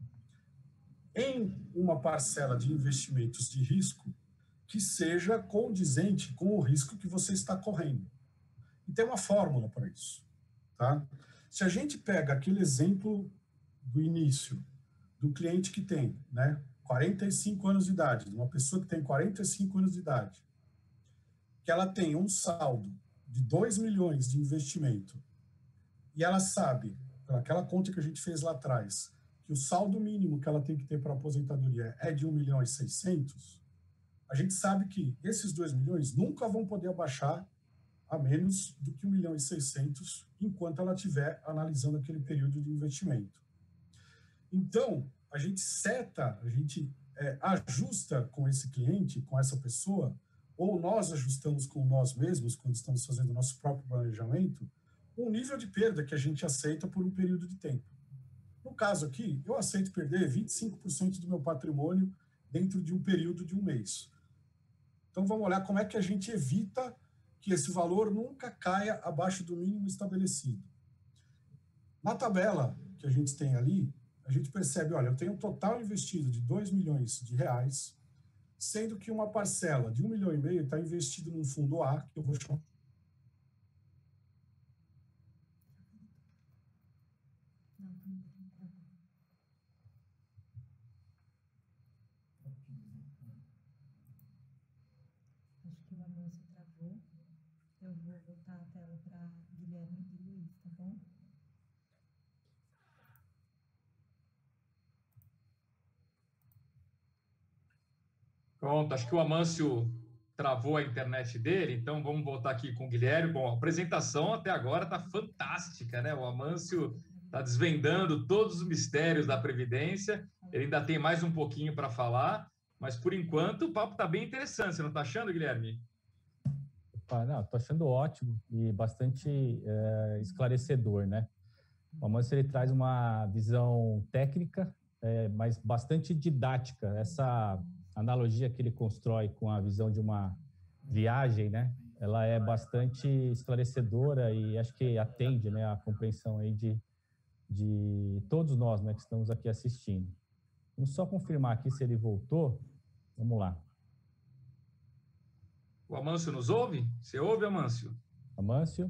em uma parcela de investimentos de risco que seja condizente com o risco que você está correndo. E tem uma fórmula para isso. Tá? Se a gente pega aquele exemplo do início, do cliente que tem 45 anos de idade, uma pessoa que tem 45 anos de idade, que ela tem um saldo de 2 milhões de investimento, e ela sabe, aquela conta que a gente fez lá atrás, que o saldo mínimo que ela tem que ter para a aposentadoria é de 1 milhão e 600, a gente sabe que esses 2 milhões nunca vão poder abaixar a menos do que 1 milhão e 600 enquanto ela estiver analisando aquele período de investimento. Então, a gente ajusta com esse cliente, com essa pessoa, ou nós ajustamos com nós mesmos, quando estamos fazendo o nosso próprio planejamento, um nível de perda que a gente aceita por um período de tempo. No caso aqui, eu aceito perder 25% do meu patrimônio dentro de um período de um mês. Então, vamos olhar como é que a gente evita que esse valor nunca caia abaixo do mínimo estabelecido. Na tabela que a gente tem ali, a gente percebe, olha, eu tenho um total investido de 2 milhões de reais, sendo que uma parcela de 1,5 milhão está investido num fundo A, que eu vou chamar. Acho que o anúncio travou. Eu vou voltar a tela para Guilherme e Luiz, tá bom? Pronto, acho que o Amâncio travou a internet dele, então vamos voltar aqui com o Guilherme. Bom, a apresentação até agora está fantástica, né? O Amâncio está desvendando todos os mistérios da Previdência, ele ainda tem mais um pouquinho para falar, mas por enquanto o papo está bem interessante, você não está achando, Guilherme? Não, estou achando ótimo e bastante esclarecedor, né? O Amâncio, ele traz uma visão técnica, mas bastante didática. Essa analogia que ele constrói com a visão de uma viagem, né? Ela é bastante esclarecedora e acho que atende, né, a compreensão aí de todos nós, né, que estamos aqui assistindo. Vamos só confirmar aqui se ele voltou. Vamos lá. O Amâncio nos ouve? Você ouve, Amâncio? Amâncio?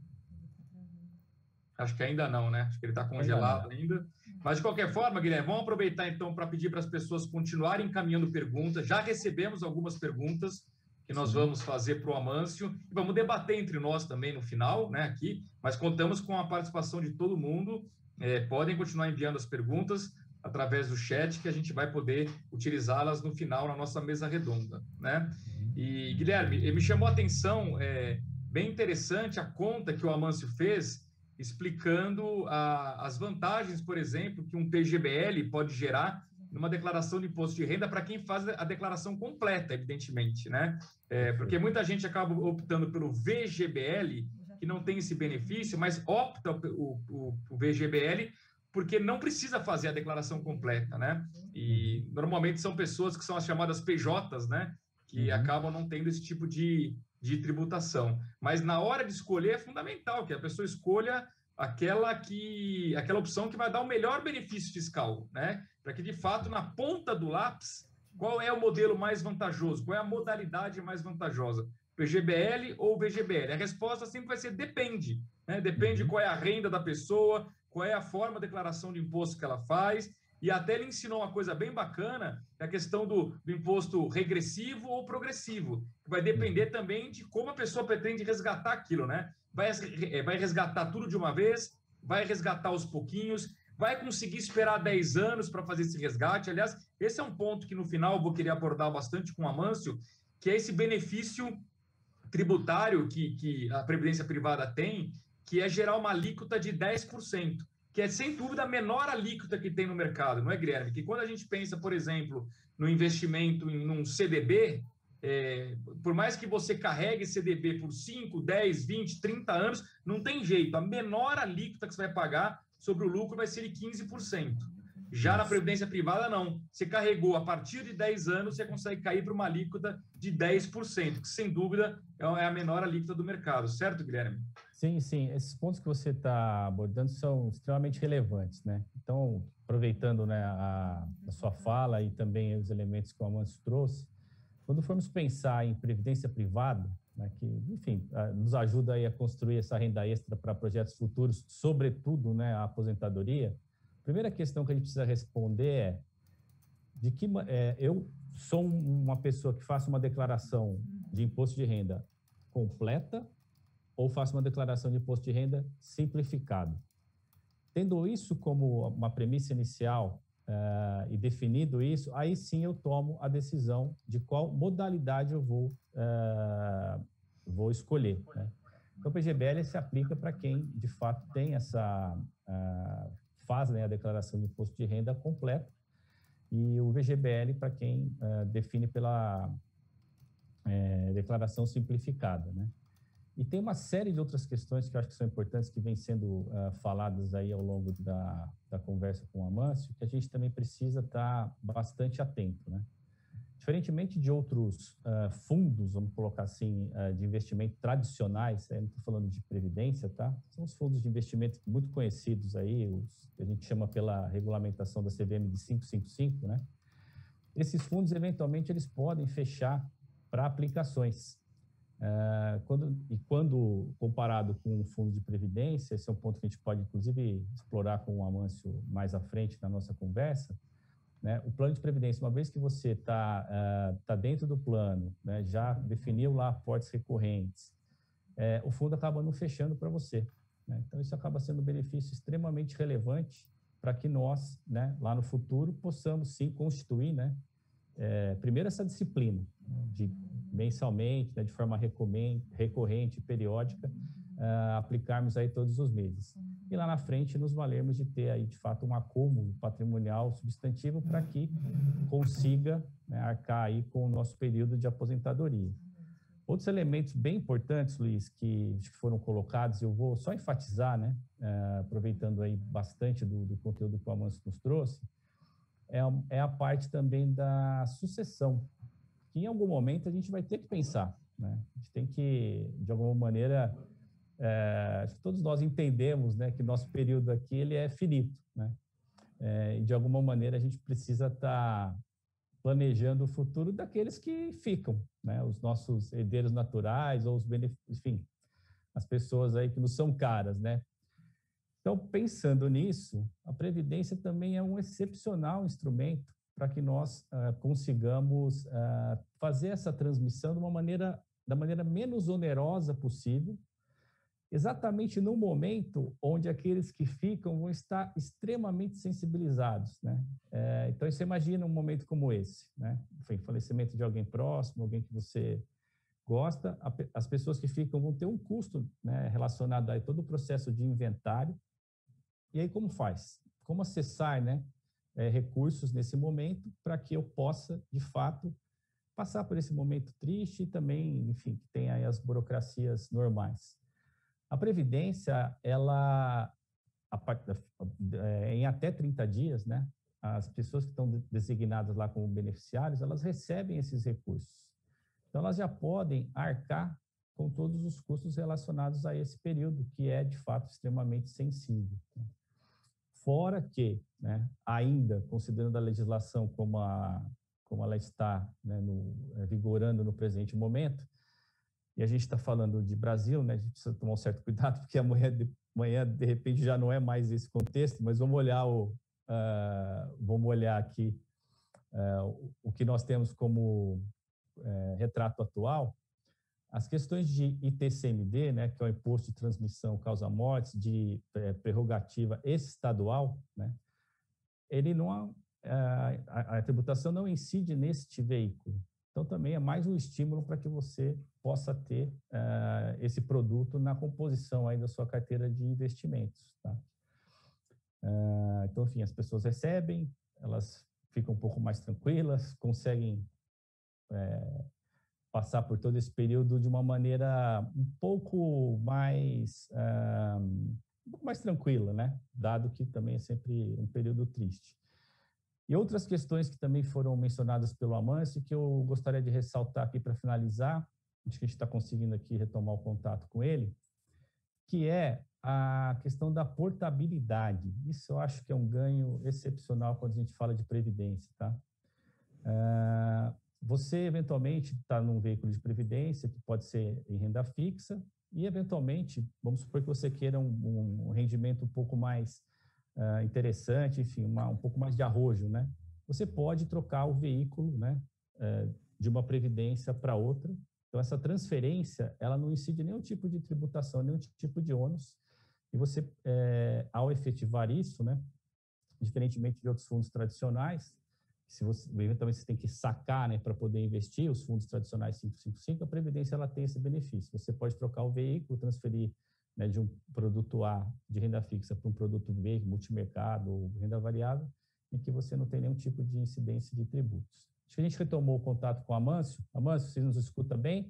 Acho que ainda não, né? Acho que ele está congelado ainda. Mas, de qualquer forma, Guilherme, vamos aproveitar, então, para pedir para as pessoas continuarem encaminhando perguntas. Já recebemos algumas perguntas que nós vamos fazer para o Amâncio. E vamos debater entre nós também no final, né, aqui. Mas contamos com a participação de todo mundo. Podem continuar enviando as perguntas através do chat, que a gente vai poder utilizá-las no final, na nossa mesa redonda, né? E, Guilherme, me chamou a atenção, bem interessante a conta que o Amâncio fez, explicando as vantagens, por exemplo, que um PGBL pode gerar numa declaração de imposto de renda para quem faz a declaração completa, evidentemente, né? Porque muita gente acaba optando pelo VGBL, que não tem esse benefício, mas opta o VGBL porque não precisa fazer a declaração completa, né? E normalmente são pessoas que são as chamadas PJs, né? Que acabam não tendo esse tipo de tributação. Mas na hora de escolher é fundamental que a pessoa escolha aquela opção que vai dar o melhor benefício fiscal, né? Para que, de fato, na ponta do lápis, qual é o modelo mais vantajoso? Qual é a modalidade mais vantajosa? PGBL ou VGBL? A resposta sempre vai ser depende, né? Depende qual é a renda da pessoa, qual é a forma de declaração de imposto que ela faz. E até ele ensinou uma coisa bem bacana, que é a questão do imposto regressivo ou progressivo, que vai depender também de como a pessoa pretende resgatar aquilo, né? Vai resgatar tudo de uma vez, vai resgatar aos pouquinhos, vai conseguir esperar 10 anos para fazer esse resgate. Aliás, esse é um ponto que no final eu vou querer abordar bastante com o Amâncio, que é esse benefício tributário que a Previdência Privada tem, que é gerar uma alíquota de 10%. Que é, sem dúvida, a menor alíquota que tem no mercado, não é, Guilherme? Que quando a gente pensa, por exemplo, no investimento em um CDB, por mais que você carregue CDB por 5, 10, 20, 30 anos, não tem jeito. A menor alíquota que você vai pagar sobre o lucro vai ser de 15%. Já na Previdência Privada, não. Você carregou a partir de 10 anos, você consegue cair para uma alíquota de 10%, que, sem dúvida, é a menor alíquota do mercado. Certo, Guilherme? Sim, sim. Esses pontos que você está abordando são extremamente relevantes, né? Então, aproveitando, né, a sua fala e também os elementos que o Amâncio trouxe, quando formos pensar em previdência privada, né, que, enfim, nos ajuda aí a construir essa renda extra para projetos futuros, sobretudo, né, a aposentadoria, a primeira questão que a gente precisa responder eu sou uma pessoa que faça uma declaração de imposto de renda completa ou faço uma declaração de imposto de renda simplificado. Tendo isso como uma premissa inicial e definido isso, aí sim eu tomo a decisão de qual modalidade eu vou escolher, né? Então, o PGBL se aplica para quem, de fato, tem faz, né, a declaração de imposto de renda completa, e o VGBL para quem define pela declaração simplificada, né? E tem uma série de outras questões que eu acho que são importantes, que vêm sendo faladas aí ao longo da conversa com o Amâncio, que a gente também precisa estar bastante atento, né? Diferentemente de outros fundos, vamos colocar assim, de investimento tradicionais, não estou falando de previdência, tá? São os fundos de investimento muito conhecidos aí, os que a gente chama pela regulamentação da CVM de 555, né? Esses fundos, eventualmente, eles podem fechar para aplicações. Quando comparado com um fundo de previdência, esse é um ponto que a gente pode, inclusive, explorar com o Amâncio mais à frente na nossa conversa, né? O plano de previdência, uma vez que você está dentro do plano, né, já definiu lá aportes recorrentes, o fundo acaba não fechando para você, né? Então, isso acaba sendo um benefício extremamente relevante para que nós, né, lá no futuro, possamos, sim, constituir, né, primeiro, essa disciplina, né, de mensalmente, né, de forma recorrente, periódica, aplicarmos aí todos os meses. E lá na frente nos valermos de ter aí, de fato, um acúmulo patrimonial substantivo para que consiga, né, arcar aí com o nosso período de aposentadoria. Outros elementos bem importantes, Luiz, que foram colocados, eu vou só enfatizar, né, aproveitando aí bastante do conteúdo que o Amâncio nos trouxe, é a parte também da sucessão, que em algum momento a gente vai ter que pensar, né? A gente tem que, de alguma maneira, acho que todos nós entendemos, né, que nosso período aqui ele é finito, né? E de alguma maneira a gente precisa estar planejando o futuro daqueles que ficam, né? Os nossos herdeiros naturais ou enfim, as pessoas aí que nos são caras, né? Então, pensando nisso, a Previdência também é um excepcional instrumento para que nós consigamos fazer essa transmissão da maneira menos onerosa possível, exatamente no momento onde aqueles que ficam vão estar extremamente sensibilizados, né? Então, você imagina um momento como esse, né? Enfim, falecimento de alguém próximo, alguém que você gosta, as pessoas que ficam vão ter um custo, né, relacionado a todo o processo de inventário. E aí, como faz? Como acessar, né, recursos nesse momento para que eu possa, de fato, passar por esse momento triste e também, enfim, que tem aí as burocracias normais. A Previdência, ela, em até 30 dias, né, as pessoas que estão designadas lá como beneficiários, elas recebem esses recursos. Então, elas já podem arcar com todos os custos relacionados a esse período, que é, de fato, extremamente sensível. Fora que, né, ainda, considerando a legislação como ela está, né, vigorando no presente momento, e a gente está falando de Brasil, né, a gente precisa tomar um certo cuidado, porque amanhã, de repente, já não é mais esse contexto, mas vamos olhar aqui o que nós temos como retrato atual. As questões de ITCMD, né, que é o Imposto de Transmissão Causa-Mortes, de prerrogativa estadual, né, ele não, a tributação não incide neste veículo. Então, também é mais um estímulo para que você possa ter esse produto na composição aí da sua carteira de investimentos, tá? Então, enfim, as pessoas recebem, elas ficam um pouco mais tranquilas, conseguem passar por todo esse período de uma maneira um pouco mais tranquila, né? Dado que também é sempre um período triste. E outras questões que também foram mencionadas pelo Amâncio, que eu gostaria de ressaltar aqui para finalizar, acho que a gente está conseguindo aqui retomar o contato com ele, que é a questão da portabilidade. Isso eu acho que é um ganho excepcional quando a gente fala de previdência, tá? Você, eventualmente, está num veículo de previdência, que pode ser em renda fixa, e, eventualmente, vamos supor que você queira um rendimento um pouco mais interessante, enfim, um pouco mais de arrojo, né? Você pode trocar o veículo, né, de uma previdência para outra. Então, essa transferência, ela não incide nenhum tipo de tributação, nenhum tipo de ônus. E você, ao efetivar isso, né, diferentemente de outros fundos tradicionais, se você, eventualmente, você tem que sacar, né, para poder investir, os fundos tradicionais 555, a Previdência ela tem esse benefício. Você pode trocar o veículo, transferir, né, de um produto A de renda fixa para um produto B, multimercado ou renda variável, em que você não tem nenhum tipo de incidência de tributos. Acho que a gente retomou o contato com o Amâncio. Amâncio, você nos escuta bem?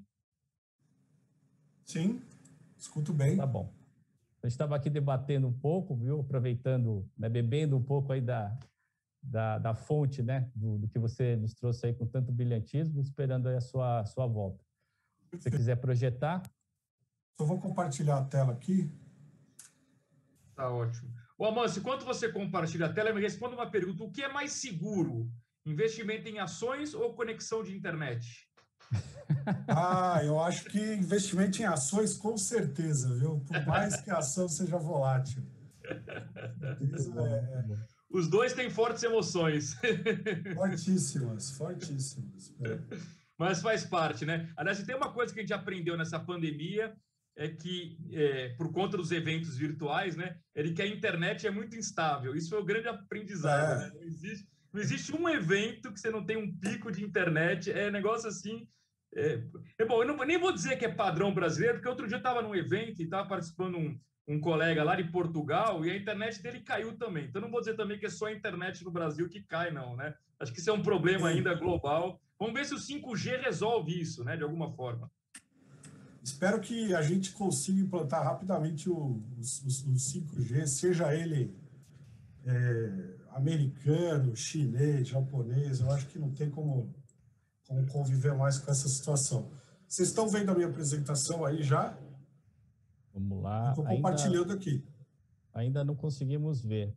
Sim, escuto bem. Tá bom. A gente estava aqui debatendo um pouco, viu? Aproveitando, né, bebendo um pouco aí da fonte, né, do que você nos trouxe aí com tanto brilhantismo, esperando aí a sua volta. Se você quiser projetar. Só vou compartilhar a tela aqui. Tá ótimo. Ô, Amâncio, enquanto você compartilha a tela, me responda uma pergunta. O que é mais seguro? Investimento em ações ou conexão de internet? Eu acho que investimento em ações, com certeza, viu? Por mais que a ação seja volátil. Os dois têm fortes emoções. Fortíssimas. Mas faz parte, né? Aliás, tem uma coisa que a gente aprendeu nessa pandemia, é que, por conta dos eventos virtuais, né, que a internet é muito instável. Isso foi o grande aprendizado, né? Não existe um evento que você não tem um pico de internet. É negócio assim... Bom, eu nem vou dizer que é padrão brasileiro, porque outro dia eu estava num evento e estava participando um colega lá de Portugal e a internet dele caiu também. Então, não vou dizer também que é só a internet no Brasil que cai, não, né? Acho que isso é um problema ainda global. Vamos ver se o 5G resolve isso, né, de alguma forma. Espero que a gente consiga implantar rapidamente o 5G, seja ele americano, chinês, japonês. Eu acho que não tem como conviver mais com essa situação. Vocês estão vendo a minha apresentação aí já? Vamos lá. Estou compartilhando aqui. Ainda não conseguimos ver.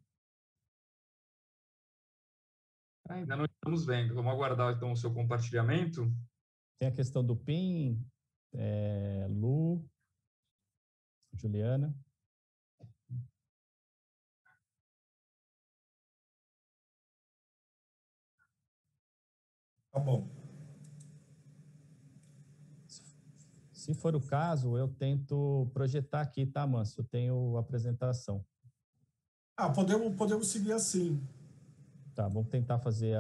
Ainda não estamos vendo. Vamos aguardar, então, o seu compartilhamento. Tem a questão do PIN, Lu, Juliana. Tá bom. Se for o caso, eu tento projetar aqui, tá, Mâncio? Eu tenho a apresentação. Podemos seguir assim. Tá, vamos tentar fazer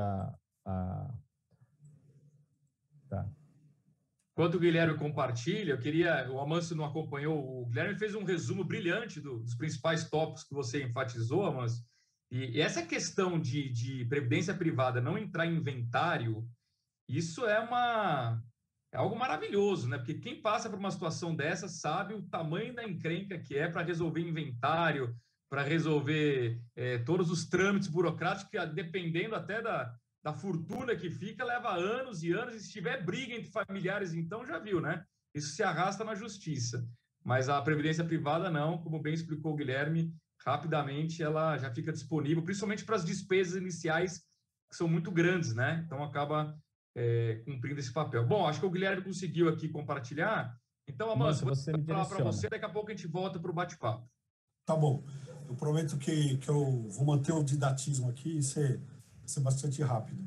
Tá. Enquanto o Guilherme compartilha, o Amâncio não acompanhou, o Guilherme fez um resumo brilhante dos principais tópicos que você enfatizou, Amâncio, e essa questão de previdência privada não entrar em inventário, isso é algo maravilhoso, né? Porque quem passa por uma situação dessa sabe o tamanho da encrenca que é para resolver inventário, para resolver todos os trâmites burocráticos, que dependendo até da fortuna que fica, leva anos e anos, e se tiver briga entre familiares, então já viu, né? Isso se arrasta na justiça. Mas a previdência privada não, como bem explicou o Guilherme, rapidamente ela já fica disponível, principalmente para as despesas iniciais, que são muito grandes, né? Então acaba cumprindo esse papel. Bom, acho que o Guilherme conseguiu aqui compartilhar. Então, Amâncio, vou falar para você, daqui a pouco a gente volta para o bate-papo. Tá bom. Eu prometo que eu vou manter o didatismo aqui e ser bastante rápido.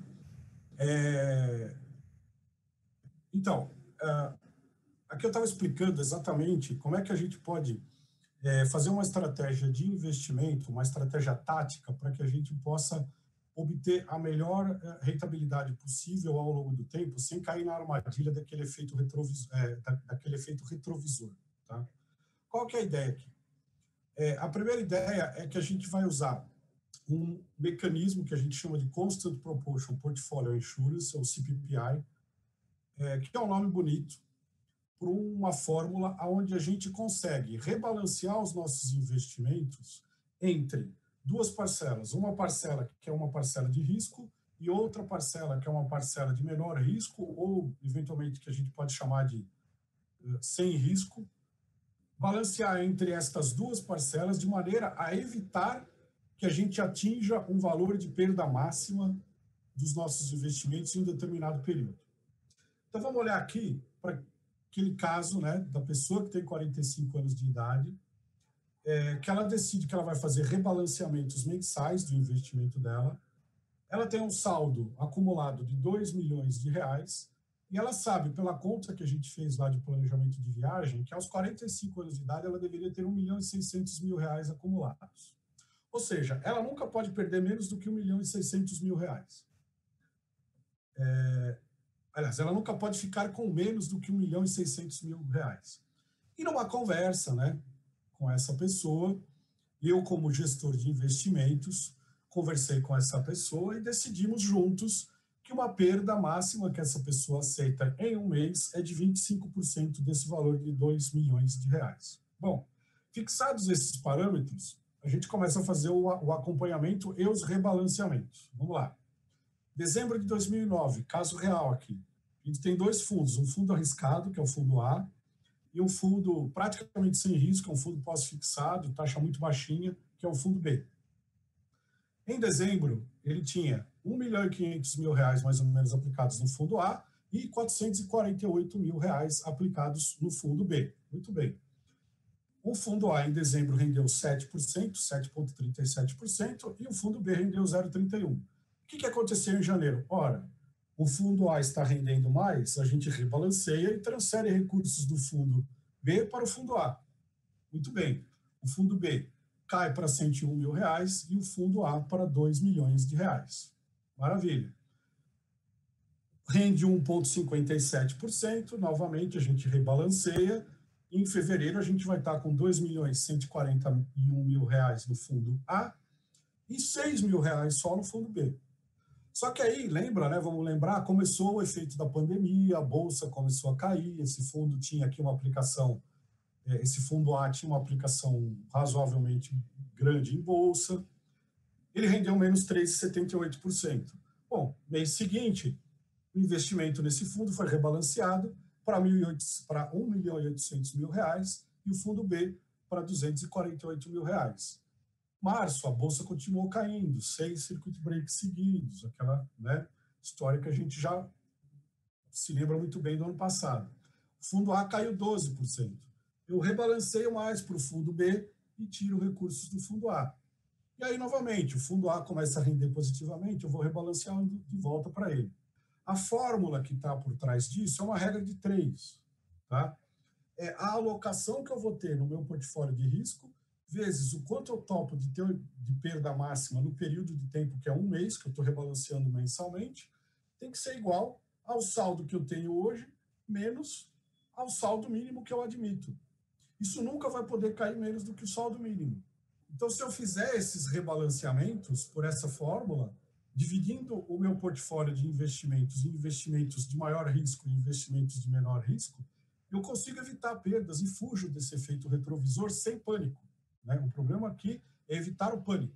Então, aqui eu estava explicando exatamente como é que a gente pode fazer uma estratégia de investimento, uma estratégia tática para que a gente possa obter a melhor rentabilidade possível ao longo do tempo, sem cair na armadilha daquele efeito retrovisor. Tá? Qual que é a ideia aqui? A primeira ideia é que a gente vai usar um mecanismo que a gente chama de Constant Proportion Portfolio Insurance, ou CPPI, que é um nome bonito, por uma fórmula onde a gente consegue rebalancear os nossos investimentos entre duas parcelas. Uma parcela que é uma parcela de risco e outra parcela que é uma parcela de menor risco, ou, eventualmente, que a gente pode chamar de sem risco, balancear entre estas duas parcelas de maneira a evitar que a gente atinja um valor de perda máxima dos nossos investimentos em um determinado período. Então, vamos olhar aqui para aquele caso, né, da pessoa que tem 45 anos de idade, que ela decide que ela vai fazer rebalanceamentos mensais do investimento dela. Ela tem um saldo acumulado de 2 milhões de reais e ela sabe, pela conta que a gente fez lá de planejamento de viagem, que aos 45 anos de idade ela deveria ter 1.600.000 reais acumulados. Ou seja, ela nunca pode perder menos do que 1.600.000 reais. Aliás, ela nunca pode ficar com menos do que 1.600.000 reais. E numa conversa, né, com essa pessoa, eu, como gestor de investimentos, conversei com essa pessoa e decidimos juntos que uma perda máxima que essa pessoa aceita em um mês é de 25% desse valor de 2 milhões de reais. Bom, fixados esses parâmetros, a gente começa a fazer o acompanhamento e os rebalanceamentos. Vamos lá. Dezembro de 2009, caso real aqui. A gente tem dois fundos, um fundo arriscado, que é o fundo A, e um fundo praticamente sem risco, um fundo pós-fixado, taxa muito baixinha, que é o fundo B. Em dezembro, ele tinha R$1.500.000 mais ou menos aplicados no fundo A e R$448.000 aplicados no fundo B. Muito bem. O fundo A em dezembro rendeu 7%, 7,37%, e o fundo B rendeu 0,31%. O que aconteceu em janeiro? Ora, o fundo A está rendendo mais, a gente rebalanceia e transfere recursos do fundo B para o fundo A. Muito bem. O fundo B cai para R$101.000 e o fundo A para 2 milhões de reais. Maravilha. Rende 1,57%, novamente a gente rebalanceia. Em fevereiro a gente vai estar com R$2.141.000 no fundo A e R$6.000 só no fundo B. Só que aí, lembra, né? Vamos lembrar, começou o efeito da pandemia, a bolsa começou a cair, esse fundo tinha aqui uma aplicação, esse fundo A tinha uma aplicação razoavelmente grande em bolsa, ele rendeu menos 3,78%. Bom, mês seguinte, o investimento nesse fundo foi rebalanceado para R$1.800.000 e o fundo B para R$248.000. Março, a bolsa continuou caindo, 6 circuit breaks seguidos, aquela, né, história que a gente já se lembra muito bem do ano passado. O fundo A caiu 12%. Eu rebalanceio mais para o fundo B e tiro recursos do fundo A. E aí, novamente, o fundo A começa a render positivamente, eu vou rebalanceando de volta para ele. A fórmula que está por trás disso é uma regra de 3. Tá? É a alocação que eu vou ter no meu portfólio de risco vezes o quanto eu topo de ter de perda máxima no período de tempo, que é um mês, que eu estou rebalanceando mensalmente, tem que ser igual ao saldo que eu tenho hoje, menos ao saldo mínimo que eu admito. Isso nunca vai poder cair menos do que o saldo mínimo. Então, se eu fizer esses rebalanceamentos por essa fórmula, dividindo o meu portfólio de investimentos em investimentos de maior risco e investimentos de menor risco, eu consigo evitar perdas e fujo desse efeito retrovisor sem pânico. Né? O problema aqui é evitar o pânico.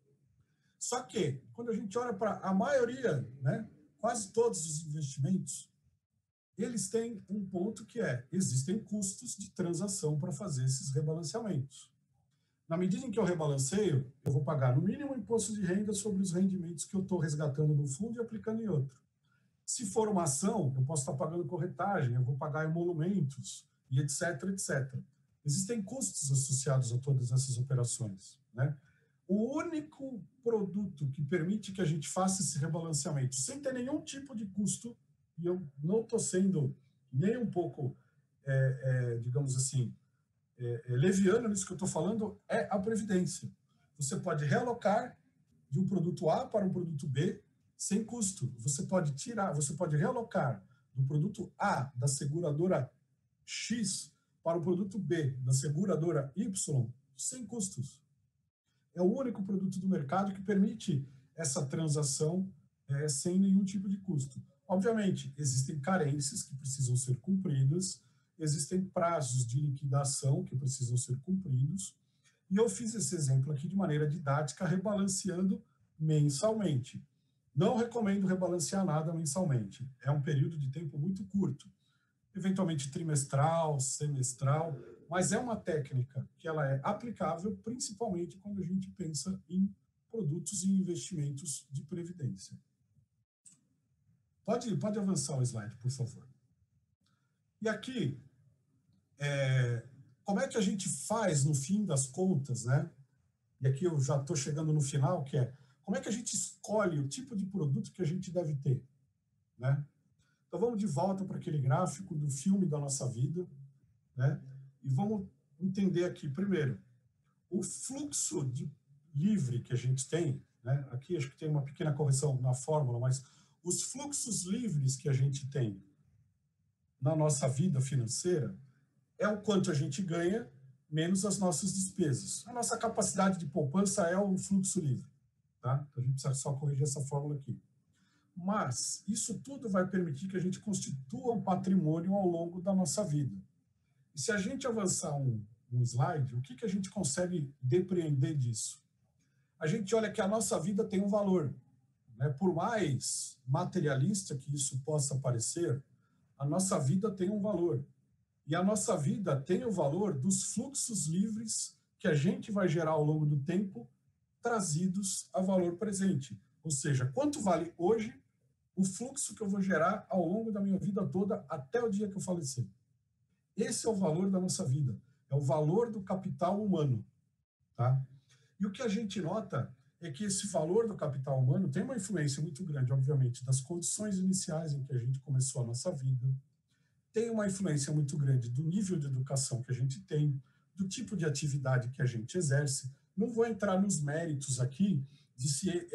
Só que, quando a gente olha para a maioria, né, quase todos os investimentos, eles têm um ponto que é, existem custos de transação para fazer esses rebalanceamentos. Na medida em que eu rebalanceio, eu vou pagar no mínimo imposto de renda sobre os rendimentos que eu estou resgatando no fundo e aplicando em outro. Se for uma ação, eu posso estar pagando corretagem, eu vou pagar emolumentos e etc, etc. Existem custos associados a todas essas operações. Né? O único produto que permite que a gente faça esse rebalanceamento sem ter nenhum tipo de custo, e eu não estou sendo nem um pouco, digamos assim, leviano nisso que eu estou falando, é a previdência. Você pode realocar de um produto A para um produto B sem custo. Você pode realocar do produto A da seguradora X para o produto B da seguradora Y sem custos. É o único produto do mercado que permite essa transação sem nenhum tipo de custo. Obviamente, existem carências que precisam ser cumpridas, existem prazos de liquidação que precisam ser cumpridos, e eu fiz esse exemplo aqui de maneira didática, rebalanceando mensalmente. Não recomendo rebalancear nada mensalmente, é um período de tempo muito curto, eventualmente trimestral, semestral, mas é uma técnica que ela é aplicável principalmente quando a gente pensa em produtos e investimentos de previdência. Pode avançar o slide, por favor. E aqui, como é que a gente faz no fim das contas, né? E aqui eu já estou chegando no final, que é como é que a gente escolhe o tipo de produto que a gente deve ter, né? Então vamos de volta para aquele gráfico do filme da nossa vida, né? E vamos entender aqui primeiro o fluxo livre que a gente tem, né? Aqui acho que tem uma pequena correção na fórmula, mas os fluxos livres que a gente tem na nossa vida financeira é o quanto a gente ganha menos as nossas despesas. A nossa capacidade de poupança é o fluxo livre, tá? Então a gente precisa só corrigir essa fórmula aqui. Mas isso tudo vai permitir que a gente constitua um patrimônio ao longo da nossa vida. E se a gente avançar um slide, o que a gente consegue depreender disso? A gente olha que a nossa vida tem um valor. Né? Por mais materialista que isso possa parecer, a nossa vida tem um valor. E a nossa vida tem o valor dos fluxos livres que a gente vai gerar ao longo do tempo, trazidos a valor presente. Ou seja, quanto vale hoje o fluxo que eu vou gerar ao longo da minha vida toda até o dia que eu falecer. Esse é o valor da nossa vida, é o valor do capital humano. Tá? E o que a gente nota é que esse valor do capital humano tem uma influência muito grande, obviamente, das condições iniciais em que a gente começou a nossa vida, tem uma influência muito grande do nível de educação que a gente tem, do tipo de atividade que a gente exerce. Não vou entrar nos méritos aqui de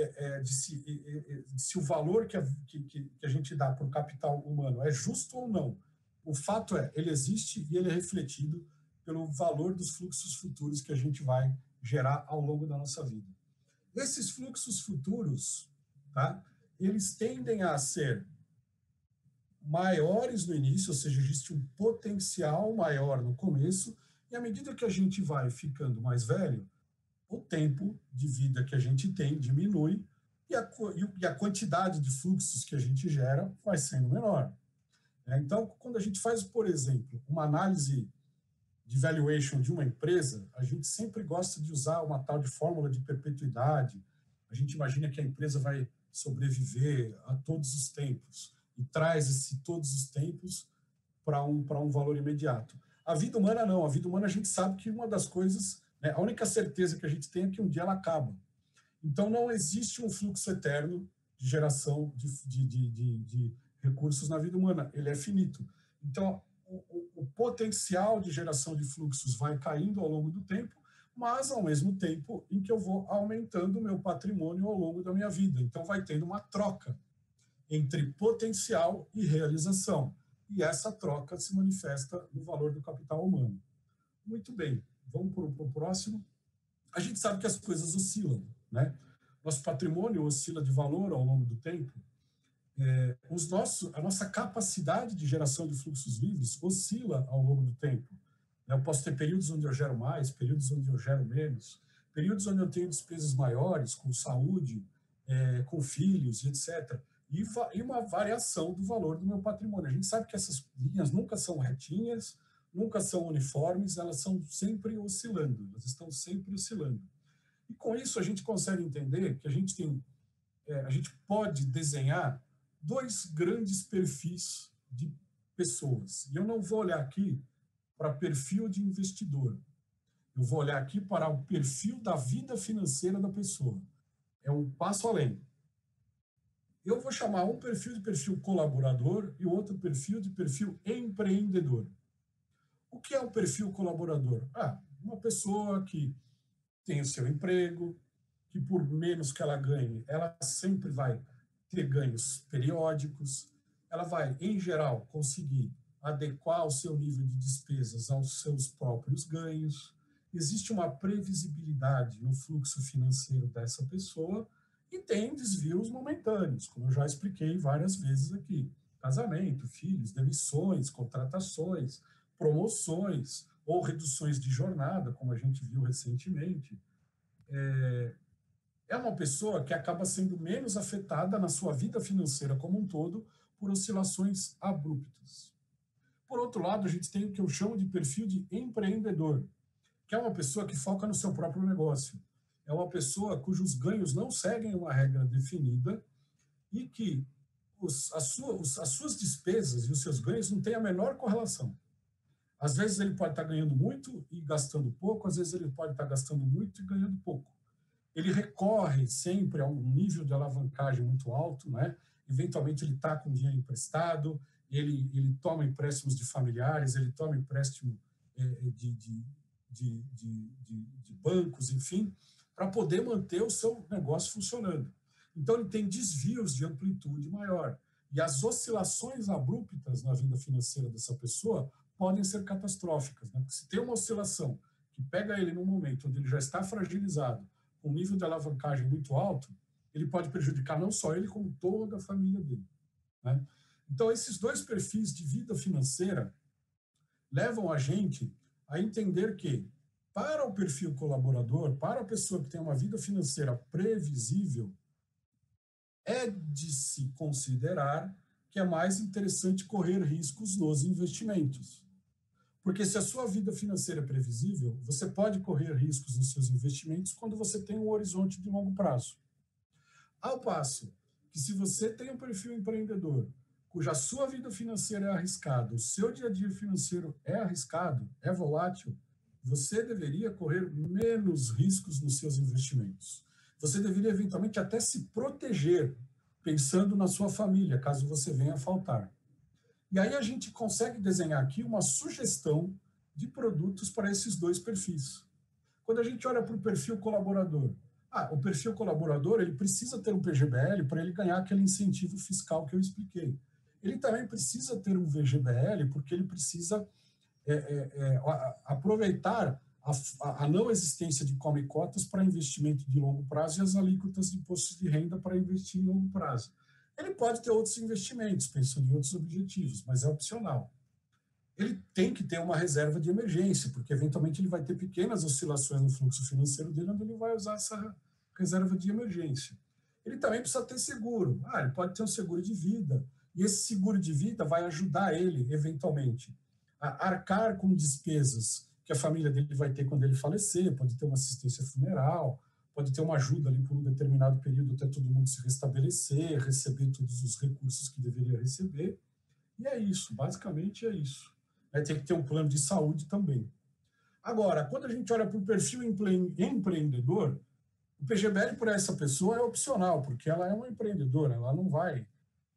se o valor que a gente dá para o capital humano é justo ou não. O fato é, ele existe e ele é refletido pelo valor dos fluxos futuros que a gente vai gerar ao longo da nossa vida. Esses fluxos futuros, tá? eles tendem a ser maiores no início, ou seja, existe um potencial maior no começo, e à medida que a gente vai ficando mais velho, o tempo de vida que a gente tem diminui e a quantidade de fluxos que a gente gera vai sendo menor. Então, quando a gente faz, por exemplo, uma análise de valuation de uma empresa, a gente sempre gosta de usar uma tal de fórmula de perpetuidade. A gente imagina que a empresa vai sobreviver a todos os tempos e traz esse todos os tempos para um valor imediato. A vida humana não. A vida humana a gente sabe que uma das coisas, né, a única certeza que a gente tem é que um dia ela acaba. Então, não existe um fluxo eterno de geração de recursos na vida humana. Ele é finito. Então, o potencial de geração de fluxos vai caindo ao longo do tempo, mas ao mesmo tempo em que eu vou aumentando o meu patrimônio ao longo da minha vida. Então, vai tendo uma troca entre potencial e realização. E essa troca se manifesta no valor do capital humano. Muito bem, vamos para o próximo. A gente sabe que as coisas oscilam, né? Nosso patrimônio oscila de valor ao longo do tempo. A nossa capacidade de geração de fluxos livres oscila ao longo do tempo. Eu posso ter períodos onde eu gero mais, períodos onde eu gero menos, períodos onde eu tenho despesas maiores, com saúde, com filhos, etc. E uma variação do valor do meu patrimônio. A gente sabe que essas linhas nunca são retinhas, nunca são uniformes, elas são sempre oscilando, elas estão sempre oscilando. E com isso a gente consegue entender que a gente pode desenhar dois grandes perfis de pessoas. E eu não vou olhar aqui para perfil de investidor. Eu vou olhar aqui para o perfil da vida financeira da pessoa. É um passo além. Eu vou chamar um perfil de perfil colaborador e o outro perfil de perfil empreendedor. O que é um perfil colaborador? Uma pessoa que tem o seu emprego, que por menos que ela ganhe, ela sempre vai ter ganhos periódicos, ela vai, em geral, conseguir adequar o seu nível de despesas aos seus próprios ganhos. Existe uma previsibilidade no fluxo financeiro dessa pessoa e tem desvios momentâneos, como eu já expliquei várias vezes aqui. Casamento, filhos, demissões, contratações, promoções ou reduções de jornada, como a gente viu recentemente. É uma pessoa que acaba sendo menos afetada na sua vida financeira como um todo por oscilações abruptas. Por outro lado, a gente tem o que eu chamo de perfil de empreendedor, que é uma pessoa que foca no seu próprio negócio. É uma pessoa cujos ganhos não seguem uma regra definida e que as suas despesas e os seus ganhos não têm a menor correlação. Às vezes ele pode estar ganhando muito e gastando pouco, às vezes ele pode estar gastando muito e ganhando pouco. Ele recorre sempre a um nível de alavancagem muito alto, né? Eventualmente ele está com dinheiro emprestado, ele toma empréstimos de familiares, ele toma empréstimo de bancos, enfim, para poder manter o seu negócio funcionando. Então, ele tem desvios de amplitude maior. E as oscilações abruptas na vida financeira dessa pessoa podem ser catastróficas, né? Porque se tem uma oscilação que pega ele num momento onde ele já está fragilizado, com um nível de alavancagem muito alto, ele pode prejudicar não só ele, como toda a família dele, né? Então, esses dois perfis de vida financeira levam a gente a entender que, para o perfil colaborador, para a pessoa que tem uma vida financeira previsível, é de se considerar que é mais interessante correr riscos nos investimentos. Porque se a sua vida financeira é previsível, você pode correr riscos nos seus investimentos quando você tem um horizonte de longo prazo. Ao passo que, se você tem um perfil empreendedor, cuja sua vida financeira é arriscada, o seu dia a dia financeiro é arriscado, é volátil, você deveria correr menos riscos nos seus investimentos. Você deveria, eventualmente, até se proteger, pensando na sua família, caso você venha a faltar. E aí a gente consegue desenhar aqui uma sugestão de produtos para esses dois perfis. Quando a gente olha para o perfil colaborador, o perfil colaborador ele precisa ter um PGBL para ele ganhar aquele incentivo fiscal que eu expliquei. Ele também precisa ter um VGBL porque ele precisa aproveitar a não existência de come-cotas para investimento de longo prazo e as alíquotas de impostos de renda para investir em longo prazo. Ele pode ter outros investimentos, pensando em outros objetivos, mas é opcional. Ele tem que ter uma reserva de emergência, porque eventualmente ele vai ter pequenas oscilações no fluxo financeiro dele, onde ele vai usar essa reserva de emergência. Ele também precisa ter seguro. Ele pode ter um seguro de vida, e esse seguro de vida vai ajudar ele, eventualmente, a arcar com despesas que a família dele vai ter quando ele falecer, pode ter uma assistência funeral, pode ter uma ajuda ali por um determinado período até todo mundo se restabelecer, receber todos os recursos que deveria receber. E é isso, basicamente é isso. Tem que ter um plano de saúde também. Agora, quando a gente olha para o perfil empreendedor, o PGBL para essa pessoa é opcional, porque ela é uma empreendedora, ela não vai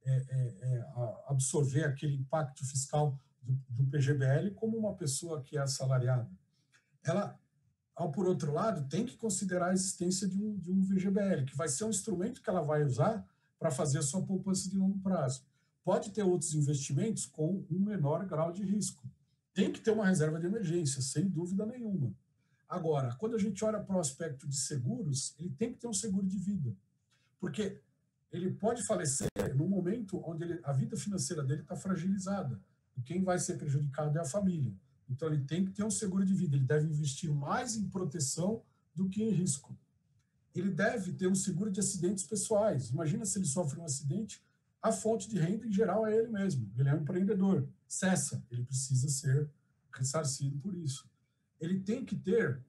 absorver aquele impacto fiscal do PGBL como uma pessoa que é assalariada. Ela, por outro lado, tem que considerar a existência de um VGBL, que vai ser um instrumento que ela vai usar para fazer a sua poupança de longo prazo. Pode ter outros investimentos com um menor grau de risco. Tem que ter uma reserva de emergência, sem dúvida nenhuma. Agora, quando a gente olha para o aspecto de seguros, ele tem que ter um seguro de vida, porque ele pode falecer no momento onde a vida financeira dele está fragilizada, e quem vai ser prejudicado é a família. Então, ele tem que ter um seguro de vida, ele deve investir mais em proteção do que em risco. Ele deve ter um seguro de acidentes pessoais. Imagina se ele sofre um acidente, a fonte de renda, em geral, é ele mesmo. Ele é um empreendedor. Cessa. Ele precisa ser ressarcido por isso. Ele tem que ter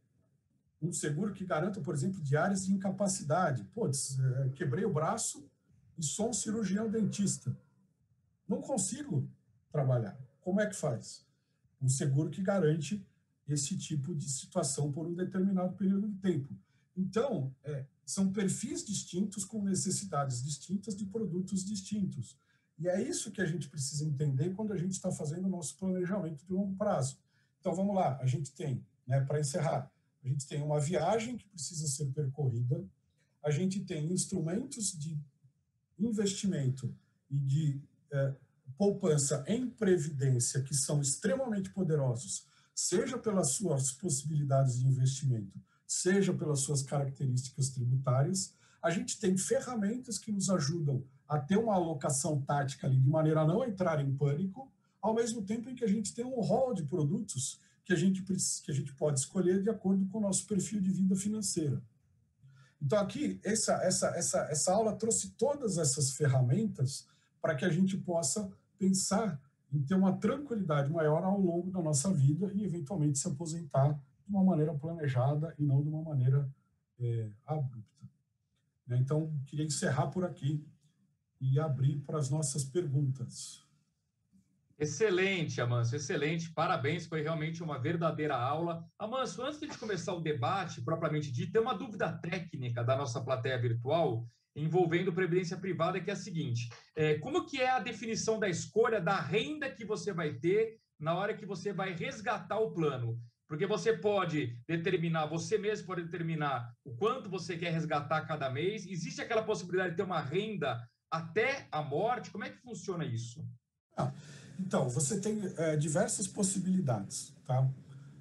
um seguro que garanta, por exemplo, diárias de incapacidade. Quebrei o braço e sou um cirurgião dentista. Não consigo trabalhar. Como é que faz? Um seguro que garante esse tipo de situação por um determinado período de tempo. Então, são perfis distintos com necessidades distintas de produtos distintos. E é isso que a gente precisa entender quando a gente está fazendo o nosso planejamento de longo prazo. Então, vamos lá, a gente tem, para encerrar, a gente tem uma viagem que precisa ser percorrida, a gente tem instrumentos de investimento e de poupança em previdência que são extremamente poderosos, seja pelas suas possibilidades de investimento, seja pelas suas características tributárias. A gente tem ferramentas que nos ajudam a ter uma alocação tática ali, de maneira a não entrar em pânico, ao mesmo tempo em que a gente tem um rol de produtos que a gente pode escolher de acordo com o nosso perfil de vida financeira. Então, aqui, essa aula trouxe todas essas ferramentas para que a gente possa pensar em ter uma tranquilidade maior ao longo da nossa vida e, eventualmente, se aposentar de uma maneira planejada e não de uma maneira abrupta. Então, queria encerrar por aqui e abrir para as nossas perguntas. Excelente, Amâncio, excelente. Parabéns, foi realmente uma verdadeira aula. Amâncio, antes de começar o debate propriamente dito, tem uma dúvida técnica da nossa plateia virtual envolvendo previdência privada, que é a seguinte: como que é a definição da escolha da renda que você vai ter na hora que você vai resgatar o plano? Porque você mesmo pode determinar o quanto você quer resgatar cada mês. Existe aquela possibilidade de ter uma renda até a morte? Como é que funciona isso? Então, você tem diversas possibilidades, tá?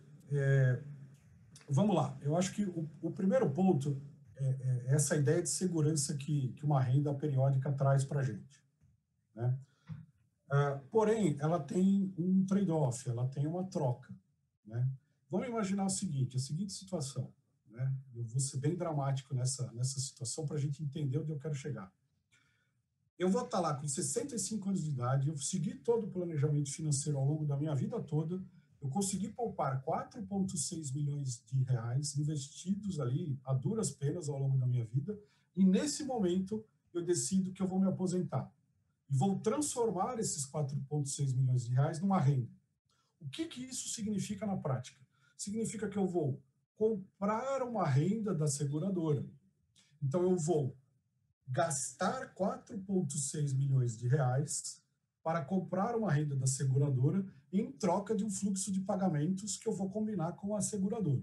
Vamos lá. Eu acho que o primeiro ponto é essa ideia de segurança que uma renda periódica traz para a gente, né? Porém, ela tem um trade-off, ela tem uma troca, né? Vamos imaginar a seguinte situação, né? Eu vou ser bem dramático nessa situação para a gente entender onde eu quero chegar. Eu vou estar lá com 65 anos de idade, eu segui todo o planejamento financeiro ao longo da minha vida toda, eu consegui poupar 4,6 milhões de reais investidos ali a duras penas ao longo da minha vida, e nesse momento eu decido que eu vou me aposentar. E vou transformar esses 4,6 milhões de reais numa renda. O que isso significa na prática? Significa que eu vou comprar uma renda da seguradora. Então, eu vou gastar 4,6 milhões de reais para comprar uma renda da seguradora em troca de um fluxo de pagamentos que eu vou combinar com a seguradora.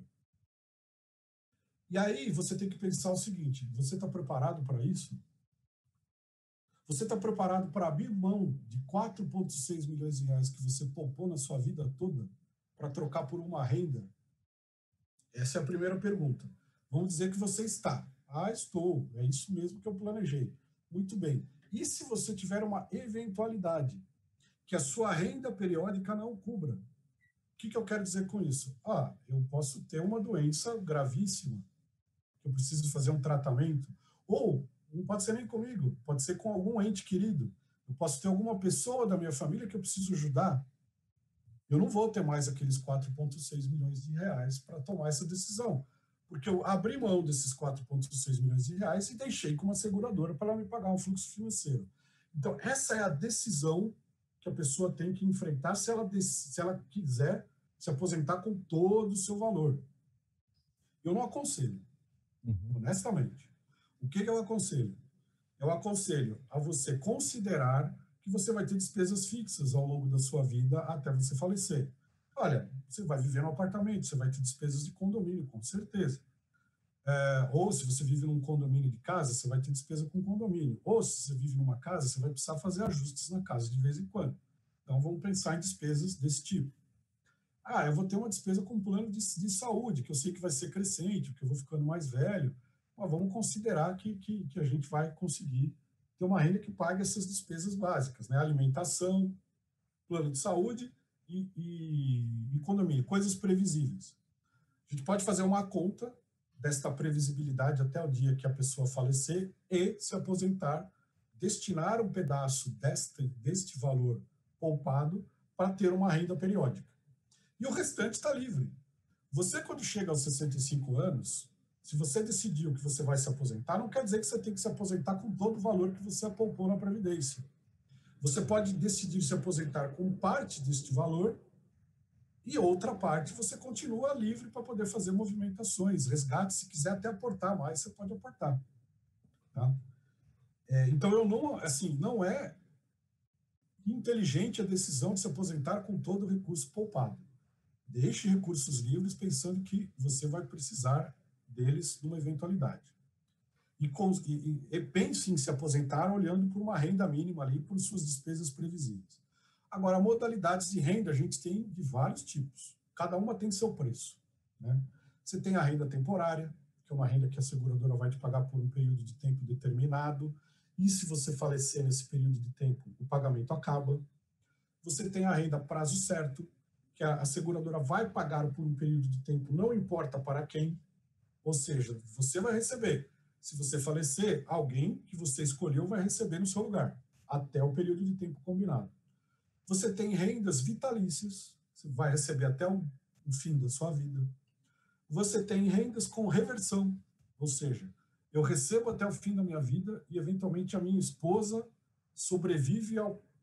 E aí você tem que pensar o seguinte: você está preparado para isso? Você está preparado para abrir mão de 4,6 milhões de reais que você poupou na sua vida toda para trocar por uma renda? Essa é a primeira pergunta. Vamos dizer que você está. Estou. É isso mesmo que eu planejei. Muito bem. E se você tiver uma eventualidade que a sua renda periódica não cubra? O que eu quero dizer com isso? Eu posso ter uma doença gravíssima, que eu preciso fazer um tratamento, ou não pode ser nem comigo, pode ser com algum ente querido. Eu posso ter alguma pessoa da minha família que eu preciso ajudar. Eu não vou ter mais aqueles 4,6 milhões de reais para tomar essa decisão, porque eu abri mão desses 4,6 milhões de reais e deixei com uma seguradora para ela me pagar um fluxo financeiro. Então, essa é a decisão que a pessoa tem que enfrentar se ela quiser se aposentar com todo o seu valor. Eu não aconselho, honestamente. O que eu aconselho? Eu aconselho a você considerar que você vai ter despesas fixas ao longo da sua vida até você falecer. Olha, você vai viver num apartamento, você vai ter despesas de condomínio, com certeza. Ou se você vive num condomínio de casa, você vai ter despesa com condomínio. Ou se você vive numa casa, você vai precisar fazer ajustes na casa de vez em quando. Então, vamos pensar em despesas desse tipo. Eu vou ter uma despesa com plano de saúde, que eu sei que vai ser crescente, porque eu vou ficando mais velho. Mas vamos considerar que a gente vai conseguir ter uma renda que pague essas despesas básicas, né? Alimentação, plano de saúde e condomínio, coisas previsíveis. A gente pode fazer uma conta desta previsibilidade até o dia que a pessoa falecer e se aposentar, destinar um pedaço deste valor poupado para ter uma renda periódica. E o restante está livre. Você, quando chega aos 65 anos, se você decidiu que você vai se aposentar, não quer dizer que você tem que se aposentar com todo o valor que você poupou na Previdência. Você pode decidir se aposentar com parte deste valor e outra parte você continua livre para poder fazer movimentações, resgate, se quiser até aportar mais, você pode aportar. Tá? Então, não é inteligente a decisão de se aposentar com todo o recurso poupado. Deixe recursos livres pensando que você vai precisar deles numa eventualidade. E pense em se aposentar olhando por uma renda mínima ali, por suas despesas previsíveis. Agora, modalidades de renda a gente tem de vários tipos. Cada uma tem seu preço, né? Você tem a renda temporária, que é uma renda que a seguradora vai te pagar por um período de tempo determinado, e se você falecer nesse período de tempo, o pagamento acaba. Você tem a renda prazo certo, que a seguradora vai pagar por um período de tempo, não importa para quem. Ou seja, você vai receber. Se você falecer, alguém que você escolheu vai receber no seu lugar, até o período de tempo combinado. Você tem rendas vitalícias, você vai receber até o fim da sua vida. Você tem rendas com reversão, ou seja, eu recebo até o fim da minha vida e, eventualmente, a minha esposa sobrevive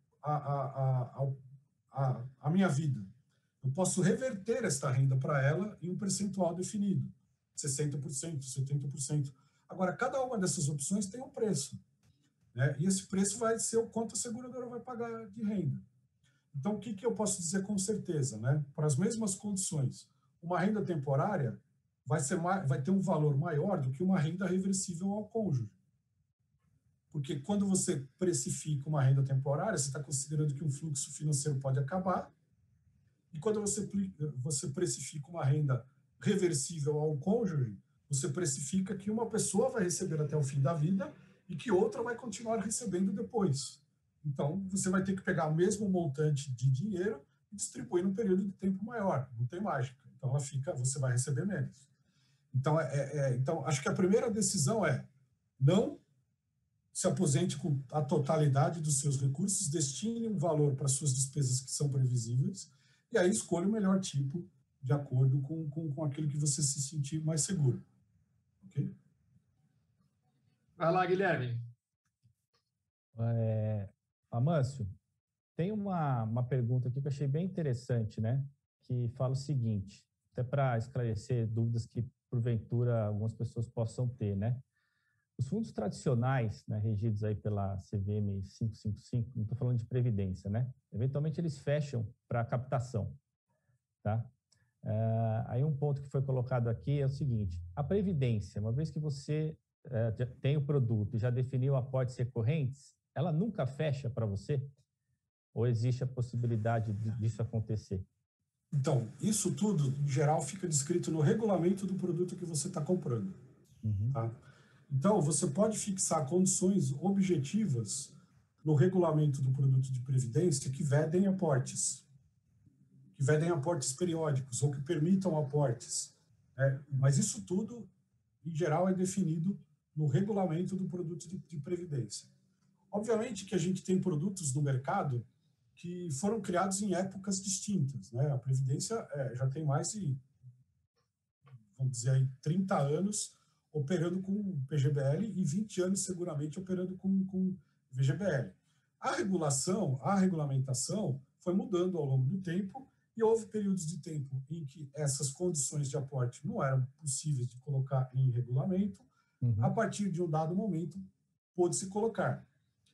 à minha vida. Eu posso reverter esta renda para ela em um percentual definido. 60%, 70%. Agora, cada uma dessas opções tem um preço, né? E esse preço vai ser o quanto a seguradora vai pagar de renda. Então, o que eu posso dizer com certeza, né? Para as mesmas condições, uma renda temporária vai ter um valor maior do que uma renda reversível ao cônjuge. Porque quando você precifica uma renda temporária, você está considerando que um fluxo financeiro pode acabar, e quando você precifica uma renda reversível ao cônjuge, você precifica que uma pessoa vai receber até o fim da vida e que outra vai continuar recebendo depois. Então, você vai ter que pegar o mesmo montante de dinheiro e distribuir num período de tempo maior. Não tem mágica. Então, você vai receber menos. Então, então, acho que a primeira decisão é não se aposente com a totalidade dos seus recursos, destine um valor para suas despesas que são previsíveis e aí escolha o melhor tipo de acordo com aquilo que você se sentir mais seguro. Ok? Vai lá, Guilherme. Amâncio, tem uma pergunta aqui que eu achei bem interessante, né? Que fala o seguinte, até para esclarecer dúvidas que, porventura, algumas pessoas possam ter, né? Os fundos tradicionais, né, regidos aí pela CVM 555, não estou falando de previdência, né? Eventualmente eles fecham para captação, tá? Aí um ponto que foi colocado aqui é o seguinte, a previdência, uma vez que você já tem o produto e já definiu aportes recorrentes, ela nunca fecha para você? Ou existe a possibilidade disso acontecer? Então, isso tudo, em geral, fica descrito no regulamento do produto que você está comprando. Tá? Então, você pode fixar condições objetivas no regulamento do produto de previdência que vedem aportes periódicos ou que permitam aportes. Mas isso tudo, em geral, é definido no regulamento do produto de previdência. Obviamente que a gente tem produtos no mercado que foram criados em épocas distintas, né? A Previdência já tem mais de, vamos dizer aí, 30 anos operando com PGBL e 20 anos seguramente operando com VGBL. A regulamentação foi mudando ao longo do tempo e houve períodos de tempo em que essas condições de aporte não eram possíveis de colocar em regulamento. A partir de um dado momento, pôde-se colocar.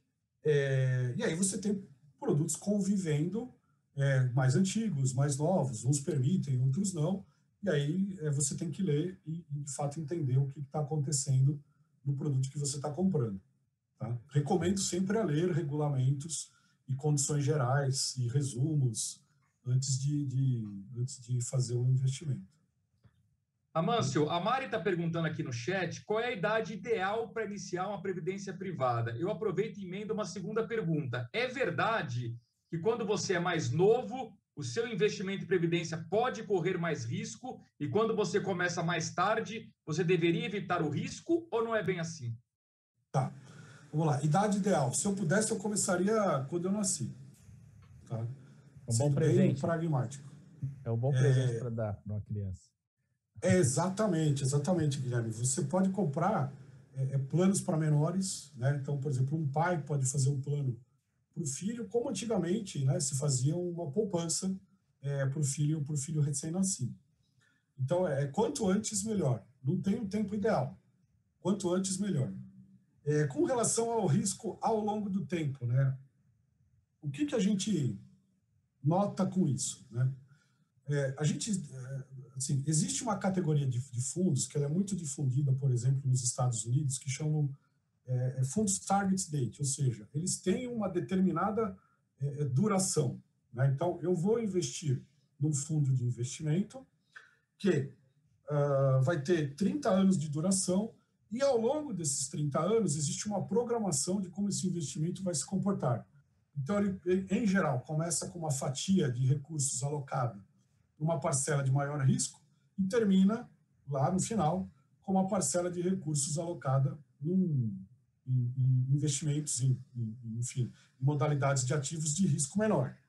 E aí você tem produtos convivendo, mais antigos, mais novos, uns permitem, outros não, e aí você tem que ler e, de fato, entender o que está acontecendo no produto que você está comprando. Tá? Recomendo sempre a ler regulamentos e condições gerais e resumos antes de fazer um investimento. Amâncio, a Mari está perguntando aqui no chat qual é a idade ideal para iniciar uma previdência privada. Eu aproveito e emendo uma segunda pergunta. É verdade que quando você é mais novo, o seu investimento em previdência pode correr mais risco e quando você começa mais tarde, você deveria evitar o risco ou não é bem assim? Tá, vamos lá. Idade ideal. Se eu pudesse, eu começaria quando eu nasci. Tá? É um bom presente. Bem pragmático. É um bom presente para dar para uma criança. Exatamente, Guilherme. Você pode comprar planos para menores, né? Então, por exemplo, um pai pode fazer um plano para o filho, como antigamente, né, se fazia uma poupança para o filho recém-nascido. Então, quanto antes, melhor. Não tem um tempo ideal. Quanto antes, melhor. Com relação ao risco ao longo do tempo, né? O que a gente nota com isso, né? Assim, existe uma categoria de fundos que ela é muito difundida, por exemplo, nos Estados Unidos, que chamam fundos target date, ou seja, eles têm uma determinada duração. Né? Então, eu vou investir num fundo de investimento que vai ter 30 anos de duração e, ao longo desses 30 anos, existe uma programação de como esse investimento vai se comportar. Então, ele, em geral, começa com uma fatia de recursos alocada uma parcela de maior risco e termina lá no final com uma parcela de recursos alocada em investimentos, enfim, em modalidades de ativos de risco menor.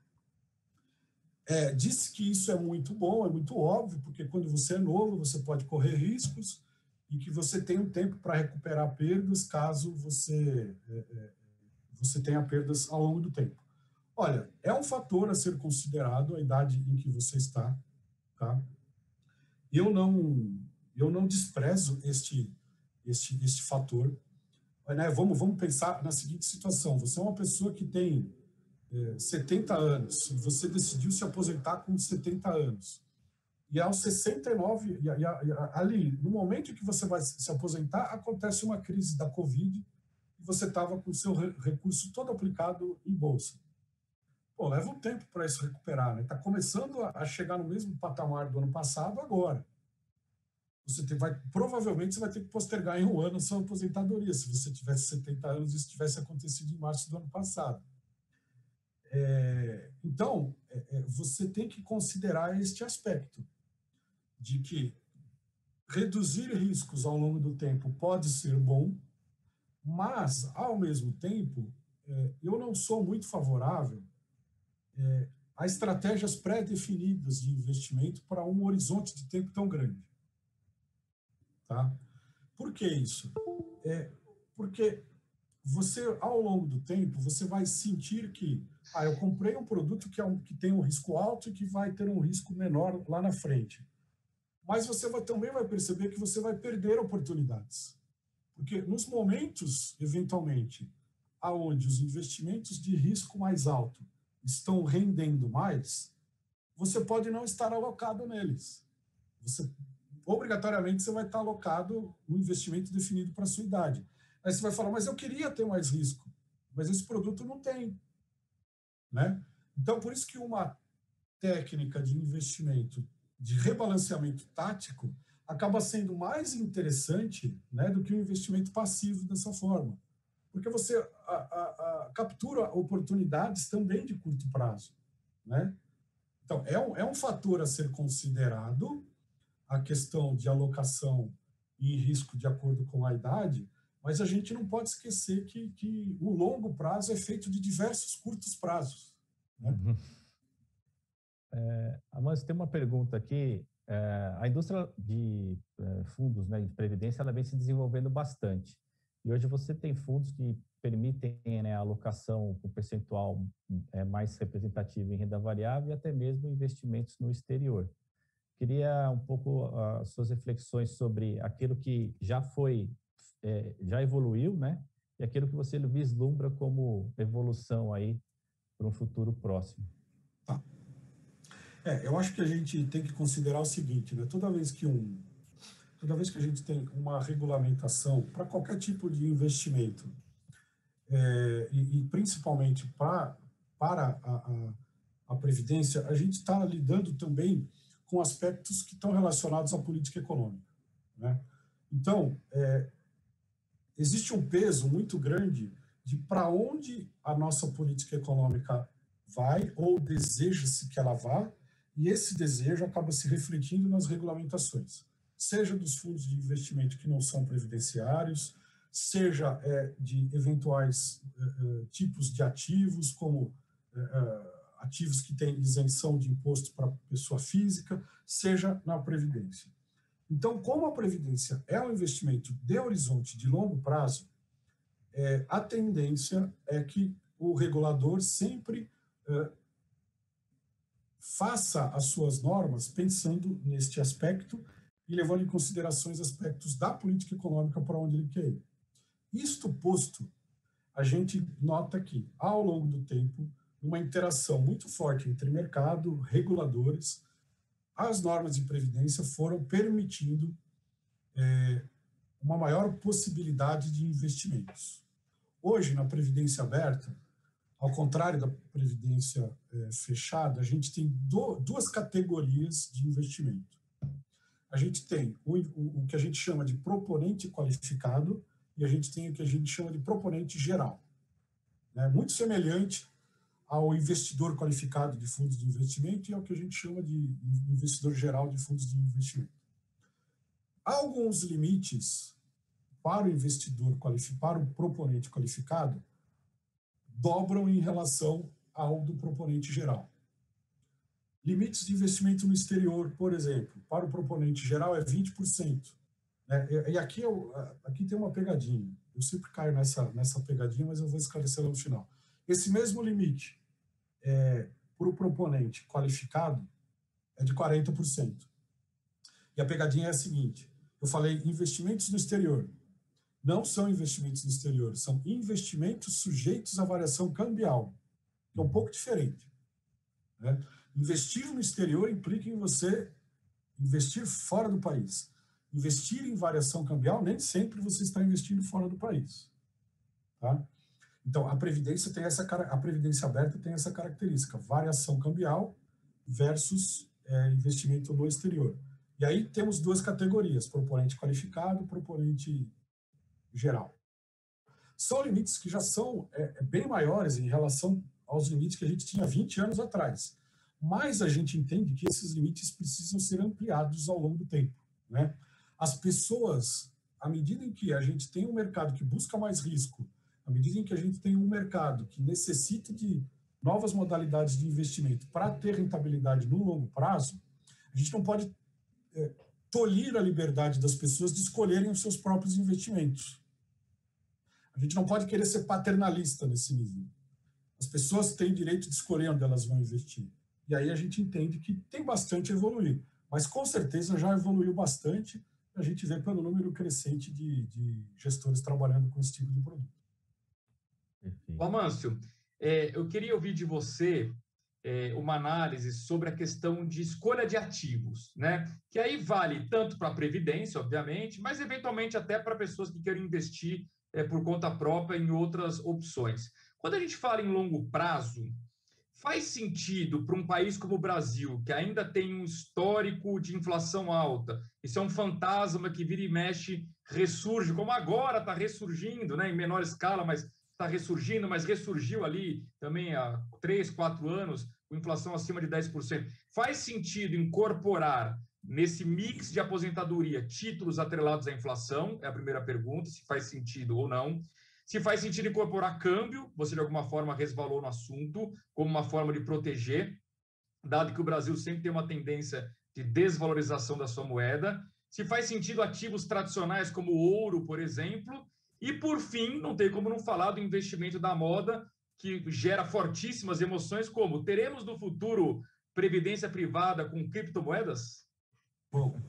Diz que isso é muito bom, é muito óbvio, porque quando você é novo, você pode correr riscos e que você tem um tempo para recuperar perdas caso você tenha perdas ao longo do tempo. Olha, é um fator a ser considerado a idade em que você está, tá? Eu não desprezo este fator, né? Vamos pensar na seguinte situação: você é uma pessoa que tem 70 anos, e você decidiu se aposentar com 70 anos. E aos 69, ali, no momento em que você vai se aposentar, acontece uma crise da Covid e você estava com o seu recurso todo aplicado em bolsa. Pô, leva um tempo para isso recuperar, né? Está começando a chegar no mesmo patamar do ano passado agora. Provavelmente você vai ter que postergar em um ano a sua aposentadoria, se você tivesse 70 anos e isso tivesse acontecido em março do ano passado. Então, você tem que considerar este aspecto de que reduzir riscos ao longo do tempo pode ser bom, mas, ao mesmo tempo, eu não sou muito favorável a estratégias pré-definidas de investimento para um horizonte de tempo tão grande. Tá? Por que isso? Porque você, ao longo do tempo, você vai sentir que eu comprei um produto que tem um risco alto e que vai ter um risco menor lá na frente. Mas você também vai perceber que você vai perder oportunidades. Porque nos momentos, eventualmente, aonde os investimentos de risco mais alto estão rendendo mais, você pode não estar alocado neles. Obrigatoriamente, você vai estar alocado no investimento definido para a sua idade. Aí você vai falar, mas eu queria ter mais risco, mas esse produto não tem. Né? Então, por isso que uma técnica de investimento, de rebalanceamento tático, acaba sendo mais interessante, né, do que um investimento passivo dessa forma. porque você captura oportunidades também de curto prazo, né? Então, é um fator a ser considerado, a questão de alocação e risco de acordo com a idade, mas a gente não pode esquecer que o longo prazo é feito de diversos curtos prazos, né? Uhum. Amâncio, tem uma pergunta aqui. A indústria de fundos, né, de previdência, ela vem se desenvolvendo bastante. E hoje você tem fundos que permitem, né, a alocação com percentual mais representativo em renda variável e até mesmo investimentos no exterior. Queria um pouco as suas reflexões sobre aquilo que já foi, já evoluiu, né? E aquilo que você vislumbra como evolução aí para um futuro próximo. Tá. Eu acho que a gente tem que considerar o seguinte, né? Toda vez que a gente tem uma regulamentação para qualquer tipo de investimento, e principalmente para a Previdência, a gente está lidando também com aspectos que estão relacionados à política econômica, né? Então, existe um peso muito grande de para onde a nossa política econômica vai ou deseja-se que ela vá, e esse desejo acaba se refletindo nas regulamentações, seja dos fundos de investimento que não são previdenciários, seja de eventuais tipos de ativos, como ativos que têm isenção de imposto para pessoa física, seja na Previdência. Então, como a Previdência é um investimento de horizonte de longo prazo, a tendência é que o regulador sempre faça as suas normas pensando neste aspecto e levando em consideração os aspectos da política econômica para onde ele quer ir. Isto posto, a gente nota que, ao longo do tempo, uma interação muito forte entre mercado, reguladores, as normas de previdência foram permitindo uma maior possibilidade de investimentos. Hoje, na Previdência Aberta, ao contrário da Previdência fechada, a gente tem duas categorias de investimento. A gente tem o que a gente chama de proponente qualificado e a gente tem o que a gente chama de proponente geral. Muito semelhante ao investidor qualificado de fundos de investimento e ao que a gente chama de investidor geral de fundos de investimento. Há alguns limites para o investidor qualificado, para o proponente qualificado, dobram em relação ao do proponente geral. Limites de investimento no exterior, por exemplo, para o proponente geral é 20%. E aqui tem uma pegadinha. Eu sempre caio nessa pegadinha, mas eu vou esclarecer no final. Esse mesmo limite para o proponente qualificado é de 40%. E a pegadinha é a seguinte: eu falei investimentos no exterior. Não são investimentos no exterior, são investimentos sujeitos à variação cambial, que é um pouco diferente, né? Investir no exterior implica em você investir fora do país. Investir em variação cambial, nem sempre você está investindo fora do país, tá? Então, a Previdência Aberta tem essa característica, variação cambial versus investimento no exterior. E aí temos duas categorias, proponente qualificado e proponente geral. São limites que já são bem maiores em relação aos limites que a gente tinha 20 anos atrás. Mas a gente entende que esses limites precisam ser ampliados ao longo do tempo, né? As pessoas, à medida em que a gente tem um mercado que busca mais risco, à medida em que a gente tem um mercado que necessita de novas modalidades de investimento para ter rentabilidade no longo prazo, a gente não pode tolir a liberdade das pessoas de escolherem os seus próprios investimentos. A gente não pode querer ser paternalista nesse nível. As pessoas têm direito de escolher onde elas vão investir. E aí a gente entende que tem bastante a evoluir. Mas, com certeza, já evoluiu bastante. A gente vê pelo número crescente de gestores trabalhando com esse tipo de produto. Amâncio, eu queria ouvir de você uma análise sobre a questão de escolha de ativos, né? Que aí vale tanto para a Previdência, obviamente, mas eventualmente até para pessoas que querem investir por conta própria em outras opções. Quando a gente fala em longo prazo, Faz sentido para um país como o Brasil, que ainda tem um histórico de inflação alta, isso é um fantasma que vira e mexe, ressurge, como agora está ressurgindo, né, em menor escala, mas está ressurgindo, mas ressurgiu ali também há 3, 4 anos, com inflação acima de 10%. Faz sentido incorporar nesse mix de aposentadoria títulos atrelados à inflação? É a primeira pergunta, se faz sentido ou não. Se faz sentido incorporar câmbio, você de alguma forma resvalou no assunto, como uma forma de proteger, dado que o Brasil sempre tem uma tendência de desvalorização da sua moeda. Se faz sentido ativos tradicionais como o ouro, por exemplo. E, por fim, não tem como não falar do investimento da moda, que gera fortíssimas emoções, como teremos no futuro previdência privada com criptomoedas? Bom,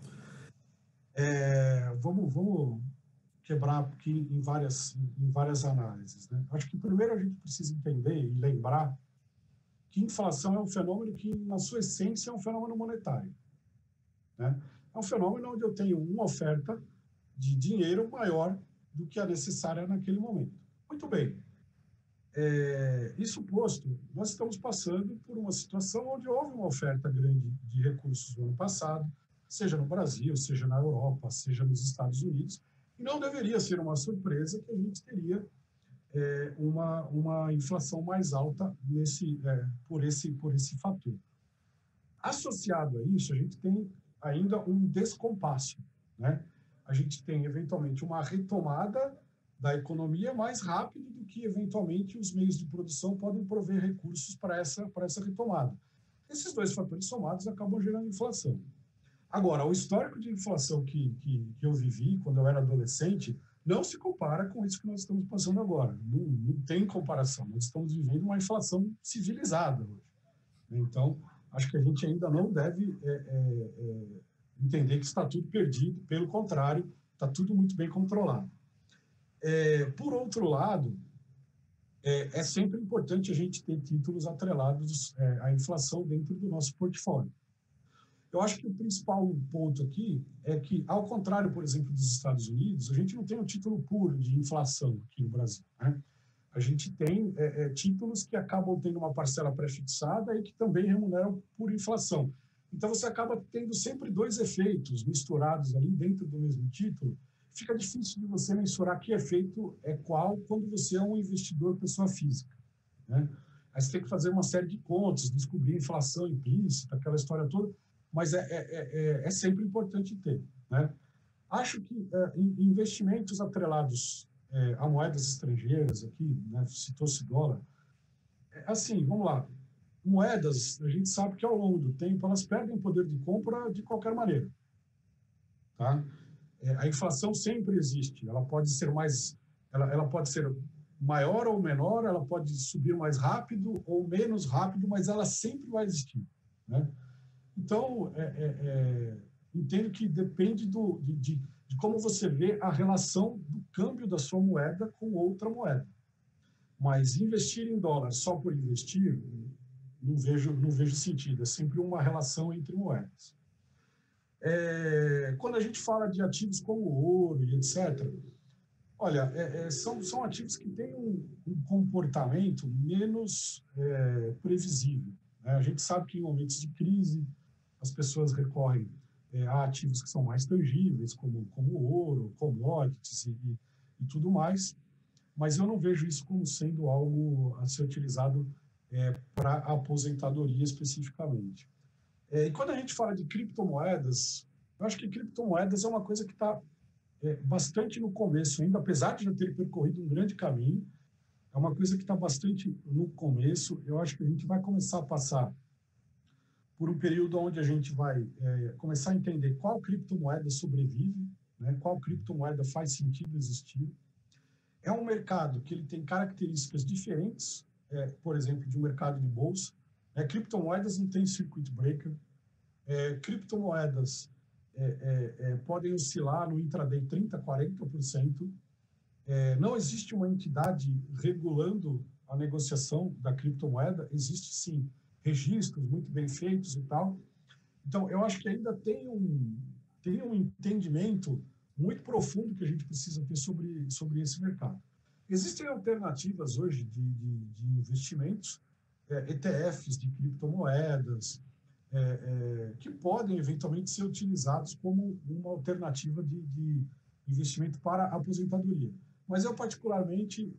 vamos quebrar aqui em várias análises, né? Acho que primeiro a gente precisa entender e lembrar que inflação é um fenômeno que, na sua essência, é um fenômeno monetário, né? É um fenômeno onde eu tenho uma oferta de dinheiro maior do que a necessária naquele momento. Muito bem. Isso posto, nós estamos passando por uma situação onde houve uma oferta grande de recursos no ano passado, seja no Brasil, seja na Europa, seja nos Estados Unidos, e não deveria ser uma surpresa que a gente teria uma inflação mais alta por esse fator. Associado a isso, a gente tem ainda um descompasso, né? A gente tem, eventualmente, uma retomada da economia mais rápido do que, eventualmente, os meios de produção podem prover recursos para essa retomada. Esses dois fatores somados acabam gerando inflação. Agora, o histórico de inflação que eu vivi quando eu era adolescente não se compara com isso que nós estamos passando agora. Não tem comparação. Nós estamos vivendo uma inflação civilizada hoje. Então, acho que a gente ainda não deve entender que está tudo perdido. Pelo contrário, está tudo muito bem controlado. Por outro lado, é sempre importante a gente ter títulos atrelados à inflação dentro do nosso portfólio. Eu acho que o principal ponto aqui é que, ao contrário, por exemplo, dos Estados Unidos, a gente não tem um título puro de inflação aqui no Brasil, né? A gente tem títulos que acabam tendo uma parcela pré-fixada e que também remuneram por inflação. Então, você acaba tendo sempre dois efeitos misturados ali dentro do mesmo título. Fica difícil de você mensurar que efeito é qual quando você é um investidor pessoa física, né? Aí você tem que fazer uma série de contas, descobrir a inflação implícita, aquela história toda, mas é sempre importante ter, né? Acho que investimentos atrelados a moedas estrangeiras aqui, né, citou-se dólar, assim, vamos lá, moedas, a gente sabe que ao longo do tempo elas perdem poder de compra de qualquer maneira, tá? A inflação sempre existe, ela pode ser ela pode ser maior ou menor, ela pode subir mais rápido ou menos rápido, mas ela sempre vai existir, né? Então, entendo que depende de como você vê a relação do câmbio da sua moeda com outra moeda. Mas investir em dólar só por investir, não vejo sentido. É sempre uma relação entre moedas. Quando a gente fala de ativos como ouro e etc., olha, são ativos que têm um comportamento menos previsível, né? A gente sabe que em momentos de crise, as pessoas recorrem a ativos que são mais tangíveis, como ouro, commodities e tudo mais, mas eu não vejo isso como sendo algo a ser utilizado para a aposentadoria especificamente. E quando a gente fala de criptomoedas, eu acho que criptomoedas é uma coisa que está bastante no começo ainda, apesar de já ter percorrido um grande caminho, é uma coisa que está bastante no começo. Eu acho que a gente vai começar a passar por um período onde a gente vai começar a entender qual criptomoeda sobrevive, né, qual criptomoeda faz sentido existir. É um mercado que ele tem características diferentes, por exemplo, de um mercado de bolsa. Criptomoedas não tem circuit breaker. Criptomoedas podem oscilar no intraday 30%, 40%. Não existe uma entidade regulando a negociação da criptomoeda, existe sim registros muito bem feitos e tal. Então, eu acho que ainda tem um entendimento muito profundo que a gente precisa ter sobre esse mercado. Existem alternativas hoje de investimentos. ETFs de criptomoedas, que podem eventualmente ser utilizados como uma alternativa de investimento para a aposentadoria. Mas eu, particularmente,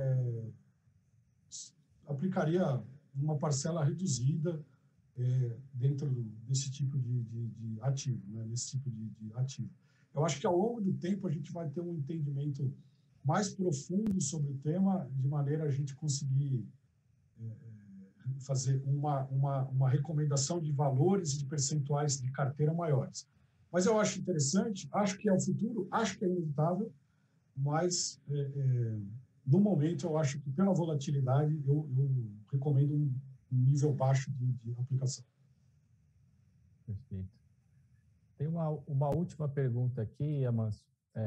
aplicaria uma parcela reduzida dentro desse tipo de ativo, né? Nesse tipo de ativo. Eu acho que, ao longo do tempo, a gente vai ter um entendimento mais profundo sobre o tema, de maneira a gente conseguir fazer uma recomendação de valores e de percentuais de carteira maiores. Mas eu acho interessante, acho que é o futuro, acho que é inevitável, mas no momento eu acho que, pela volatilidade, eu recomendo um nível baixo de aplicação. Perfeito. Tem uma última pergunta aqui, Amâncio.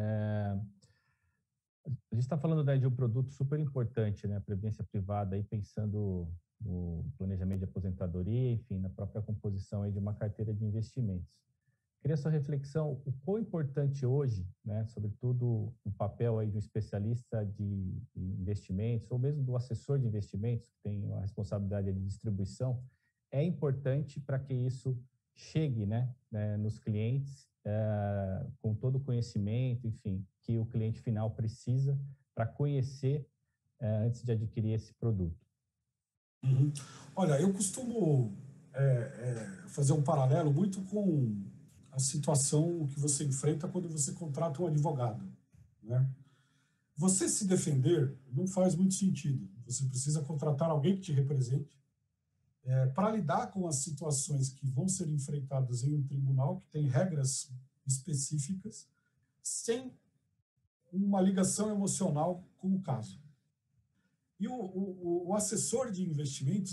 A gente está falando, né, de um produto super importante, né, a previdência privada, aí pensando no planejamento de aposentadoria, enfim, na própria composição aí de uma carteira de investimentos. Queria sua reflexão, o quão importante hoje, né, sobretudo o papel aí do especialista de investimentos, ou mesmo do assessor de investimentos, que tem a responsabilidade de distribuição, é importante para que isso chegue, né, nos clientes, com todo o conhecimento, enfim, que o cliente final precisa para conhecer antes de adquirir esse produto. Uhum. Olha, eu costumo fazer um paralelo muito com a situação que você enfrenta quando você contrata um advogado, né? Você se defender não faz muito sentido. Você precisa contratar alguém que te represente para lidar com as situações que vão ser enfrentadas em um tribunal que tem regras específicas, sem uma ligação emocional com o caso. E o assessor de investimentos,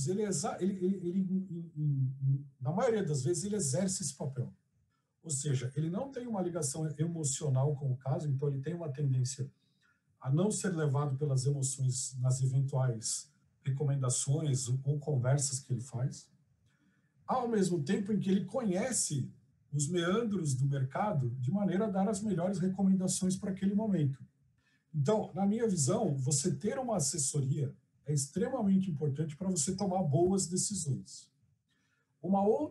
na maioria das vezes, ele exerce esse papel. Ou seja, ele não tem uma ligação emocional com o caso, então ele tem uma tendência a não ser levado pelas emoções nas eventuais recomendações ou conversas que ele faz, ao mesmo tempo em que ele conhece os meandros do mercado de maneira a dar as melhores recomendações para aquele momento. Então, na minha visão, você ter uma assessoria é extremamente importante para você tomar boas decisões. Um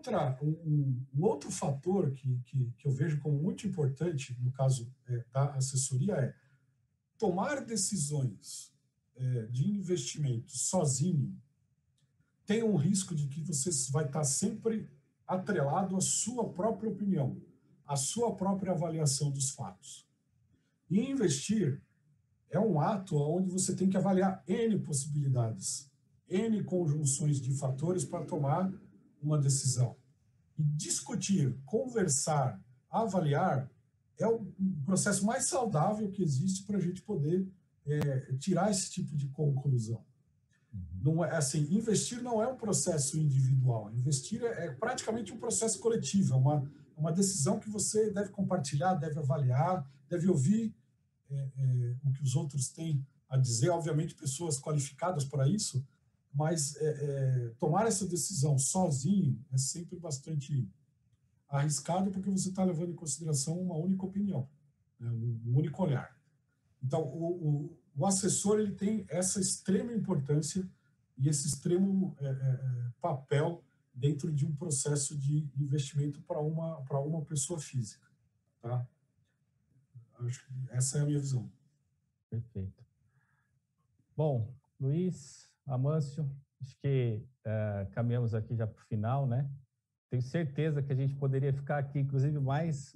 outro fator que eu vejo como muito importante, no caso da assessoria, é tomar decisões de investimento sozinho tem um risco de que você vai estar sempre atrelado à sua própria opinião, à sua própria avaliação dos fatos. E investir é um ato onde você tem que avaliar N possibilidades, N conjunções de fatores para tomar uma decisão. E discutir, conversar, avaliar é o processo mais saudável que existe para a gente poder tirar esse tipo de conclusão. Não é assim, investir não é um processo individual. Investir é praticamente um processo coletivo, é uma decisão que você deve compartilhar, deve avaliar, deve ouvir o que os outros têm a dizer, obviamente pessoas qualificadas para isso, mas tomar essa decisão sozinho é sempre bastante arriscado, porque você está levando em consideração uma única opinião, né, um único olhar. Então, o assessor ele tem essa extrema importância e esse extremo papel dentro de um processo de investimento para uma pessoa física, tá? Acho que essa é a minha visão. Perfeito. Bom, Luiz, Amâncio, acho que caminhamos aqui já para o final, né? Tenho certeza que a gente poderia ficar aqui, inclusive, mais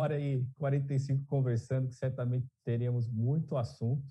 1h45 conversando, que certamente teríamos muito assunto.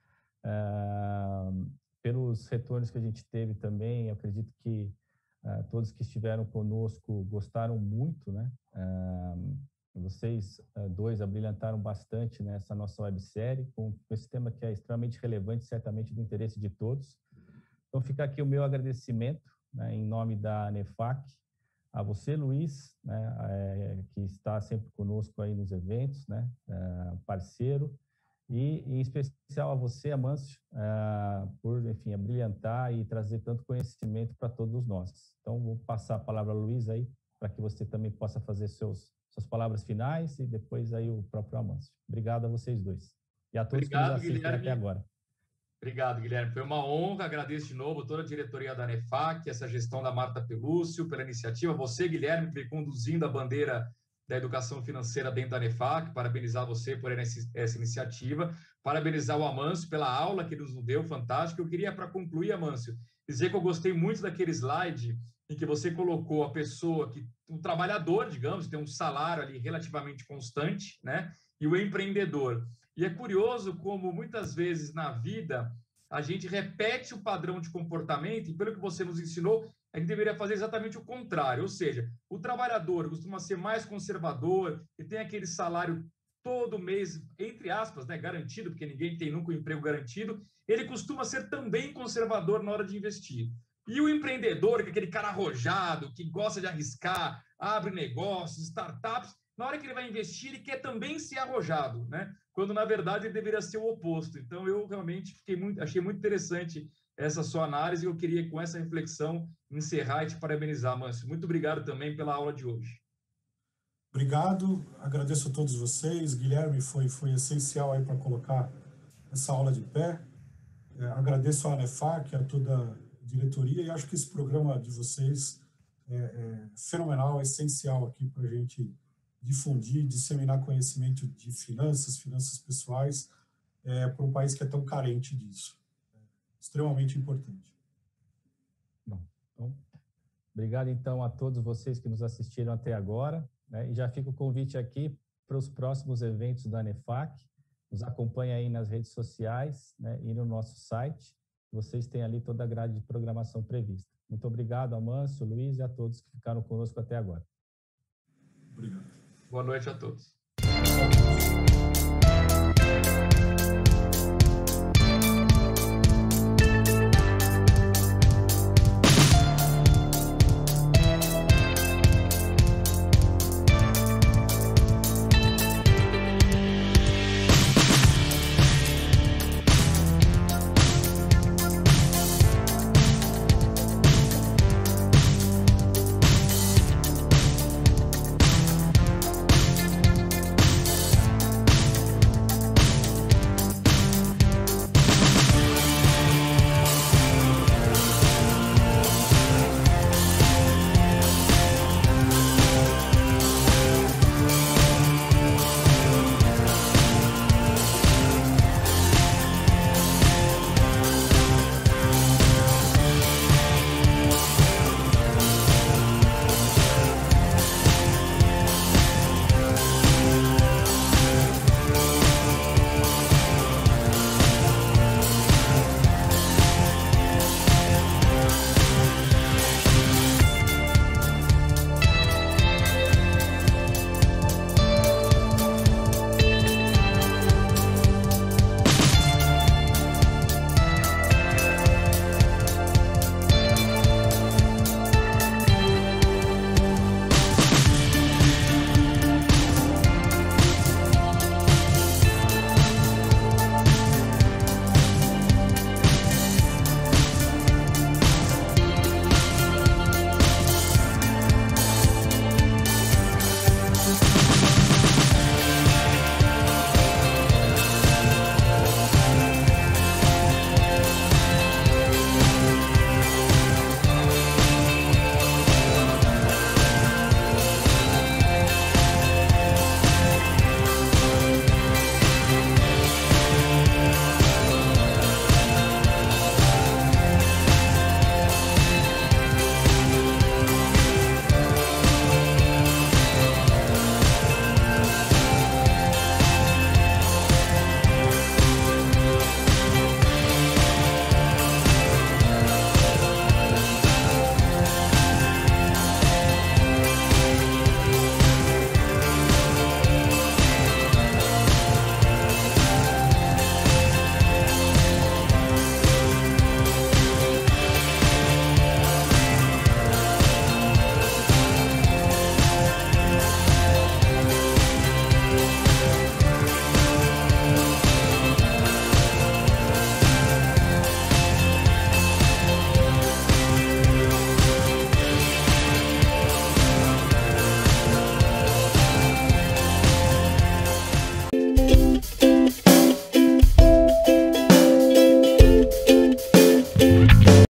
Pelos retornos que a gente teve também, eu acredito que todos que estiveram conosco gostaram muito, né? Vocês dois abrilhantaram bastante nessa nossa websérie, com esse tema que é extremamente relevante, certamente do interesse de todos. Então, fica aqui o meu agradecimento, né, em nome da NEFAC, a você, Luiz, né, que está sempre conosco aí nos eventos, né, parceiro, e em especial a você, Amâncio, por, enfim, abrilhantar e trazer tanto conhecimento para todos nós. Então, vou passar a palavra ao Luiz aí, para que você também possa fazer suas palavras finais e depois aí o próprio Amâncio. Obrigado a vocês dois. E a todos que nos assistem até agora. Obrigado, Guilherme. Foi uma honra. Agradeço de novo toda a diretoria da ANEFAC, essa gestão da Marta Pelúcio, pela iniciativa. Você, Guilherme, que veio conduzindo a bandeira da educação financeira dentro da ANEFAC. Parabenizar você por essa iniciativa. Parabenizar o Amâncio pela aula que nos deu, fantástico. Eu queria, para concluir, Amâncio, dizer que eu gostei muito daquele slide em que você colocou a pessoa, o trabalhador, digamos, que tem um salário ali relativamente constante, né? E o empreendedor. E é curioso como, muitas vezes na vida, a gente repete o padrão de comportamento e, pelo que você nos ensinou, a gente deveria fazer exatamente o contrário. Ou seja, o trabalhador costuma ser mais conservador e tem aquele salário todo mês, entre aspas, né, garantido, porque ninguém tem nunca um emprego garantido, ele costuma ser também conservador na hora de investir. E o empreendedor, que é aquele cara arrojado, que gosta de arriscar, abre negócios, startups, na hora que ele vai investir, ele quer também ser arrojado, né? Quando, na verdade, ele deveria ser o oposto. Então, eu realmente achei muito interessante essa sua análise e eu queria, com essa reflexão, encerrar e te parabenizar, Mâncio. Muito obrigado também pela aula de hoje. Obrigado, agradeço a todos vocês. Guilherme foi essencial aí para colocar essa aula de pé. Agradeço à ANEFAC, a toda a diretoria, e acho que esse programa de vocês é fenomenal, é essencial aqui para a gente difundir, disseminar conhecimento de finanças pessoais, para um país que é tão carente disso. Extremamente importante. Bom, então, obrigado, então, a todos vocês que nos assistiram até agora, né? E já fica o convite aqui para os próximos eventos da ANEFAC. Nos acompanhe aí nas redes sociais, né, e no nosso site. Vocês têm ali toda a grade de programação prevista. Muito obrigado, Amâncio, Luiz e a todos que ficaram conosco até agora. Obrigado. Boa noite a todos.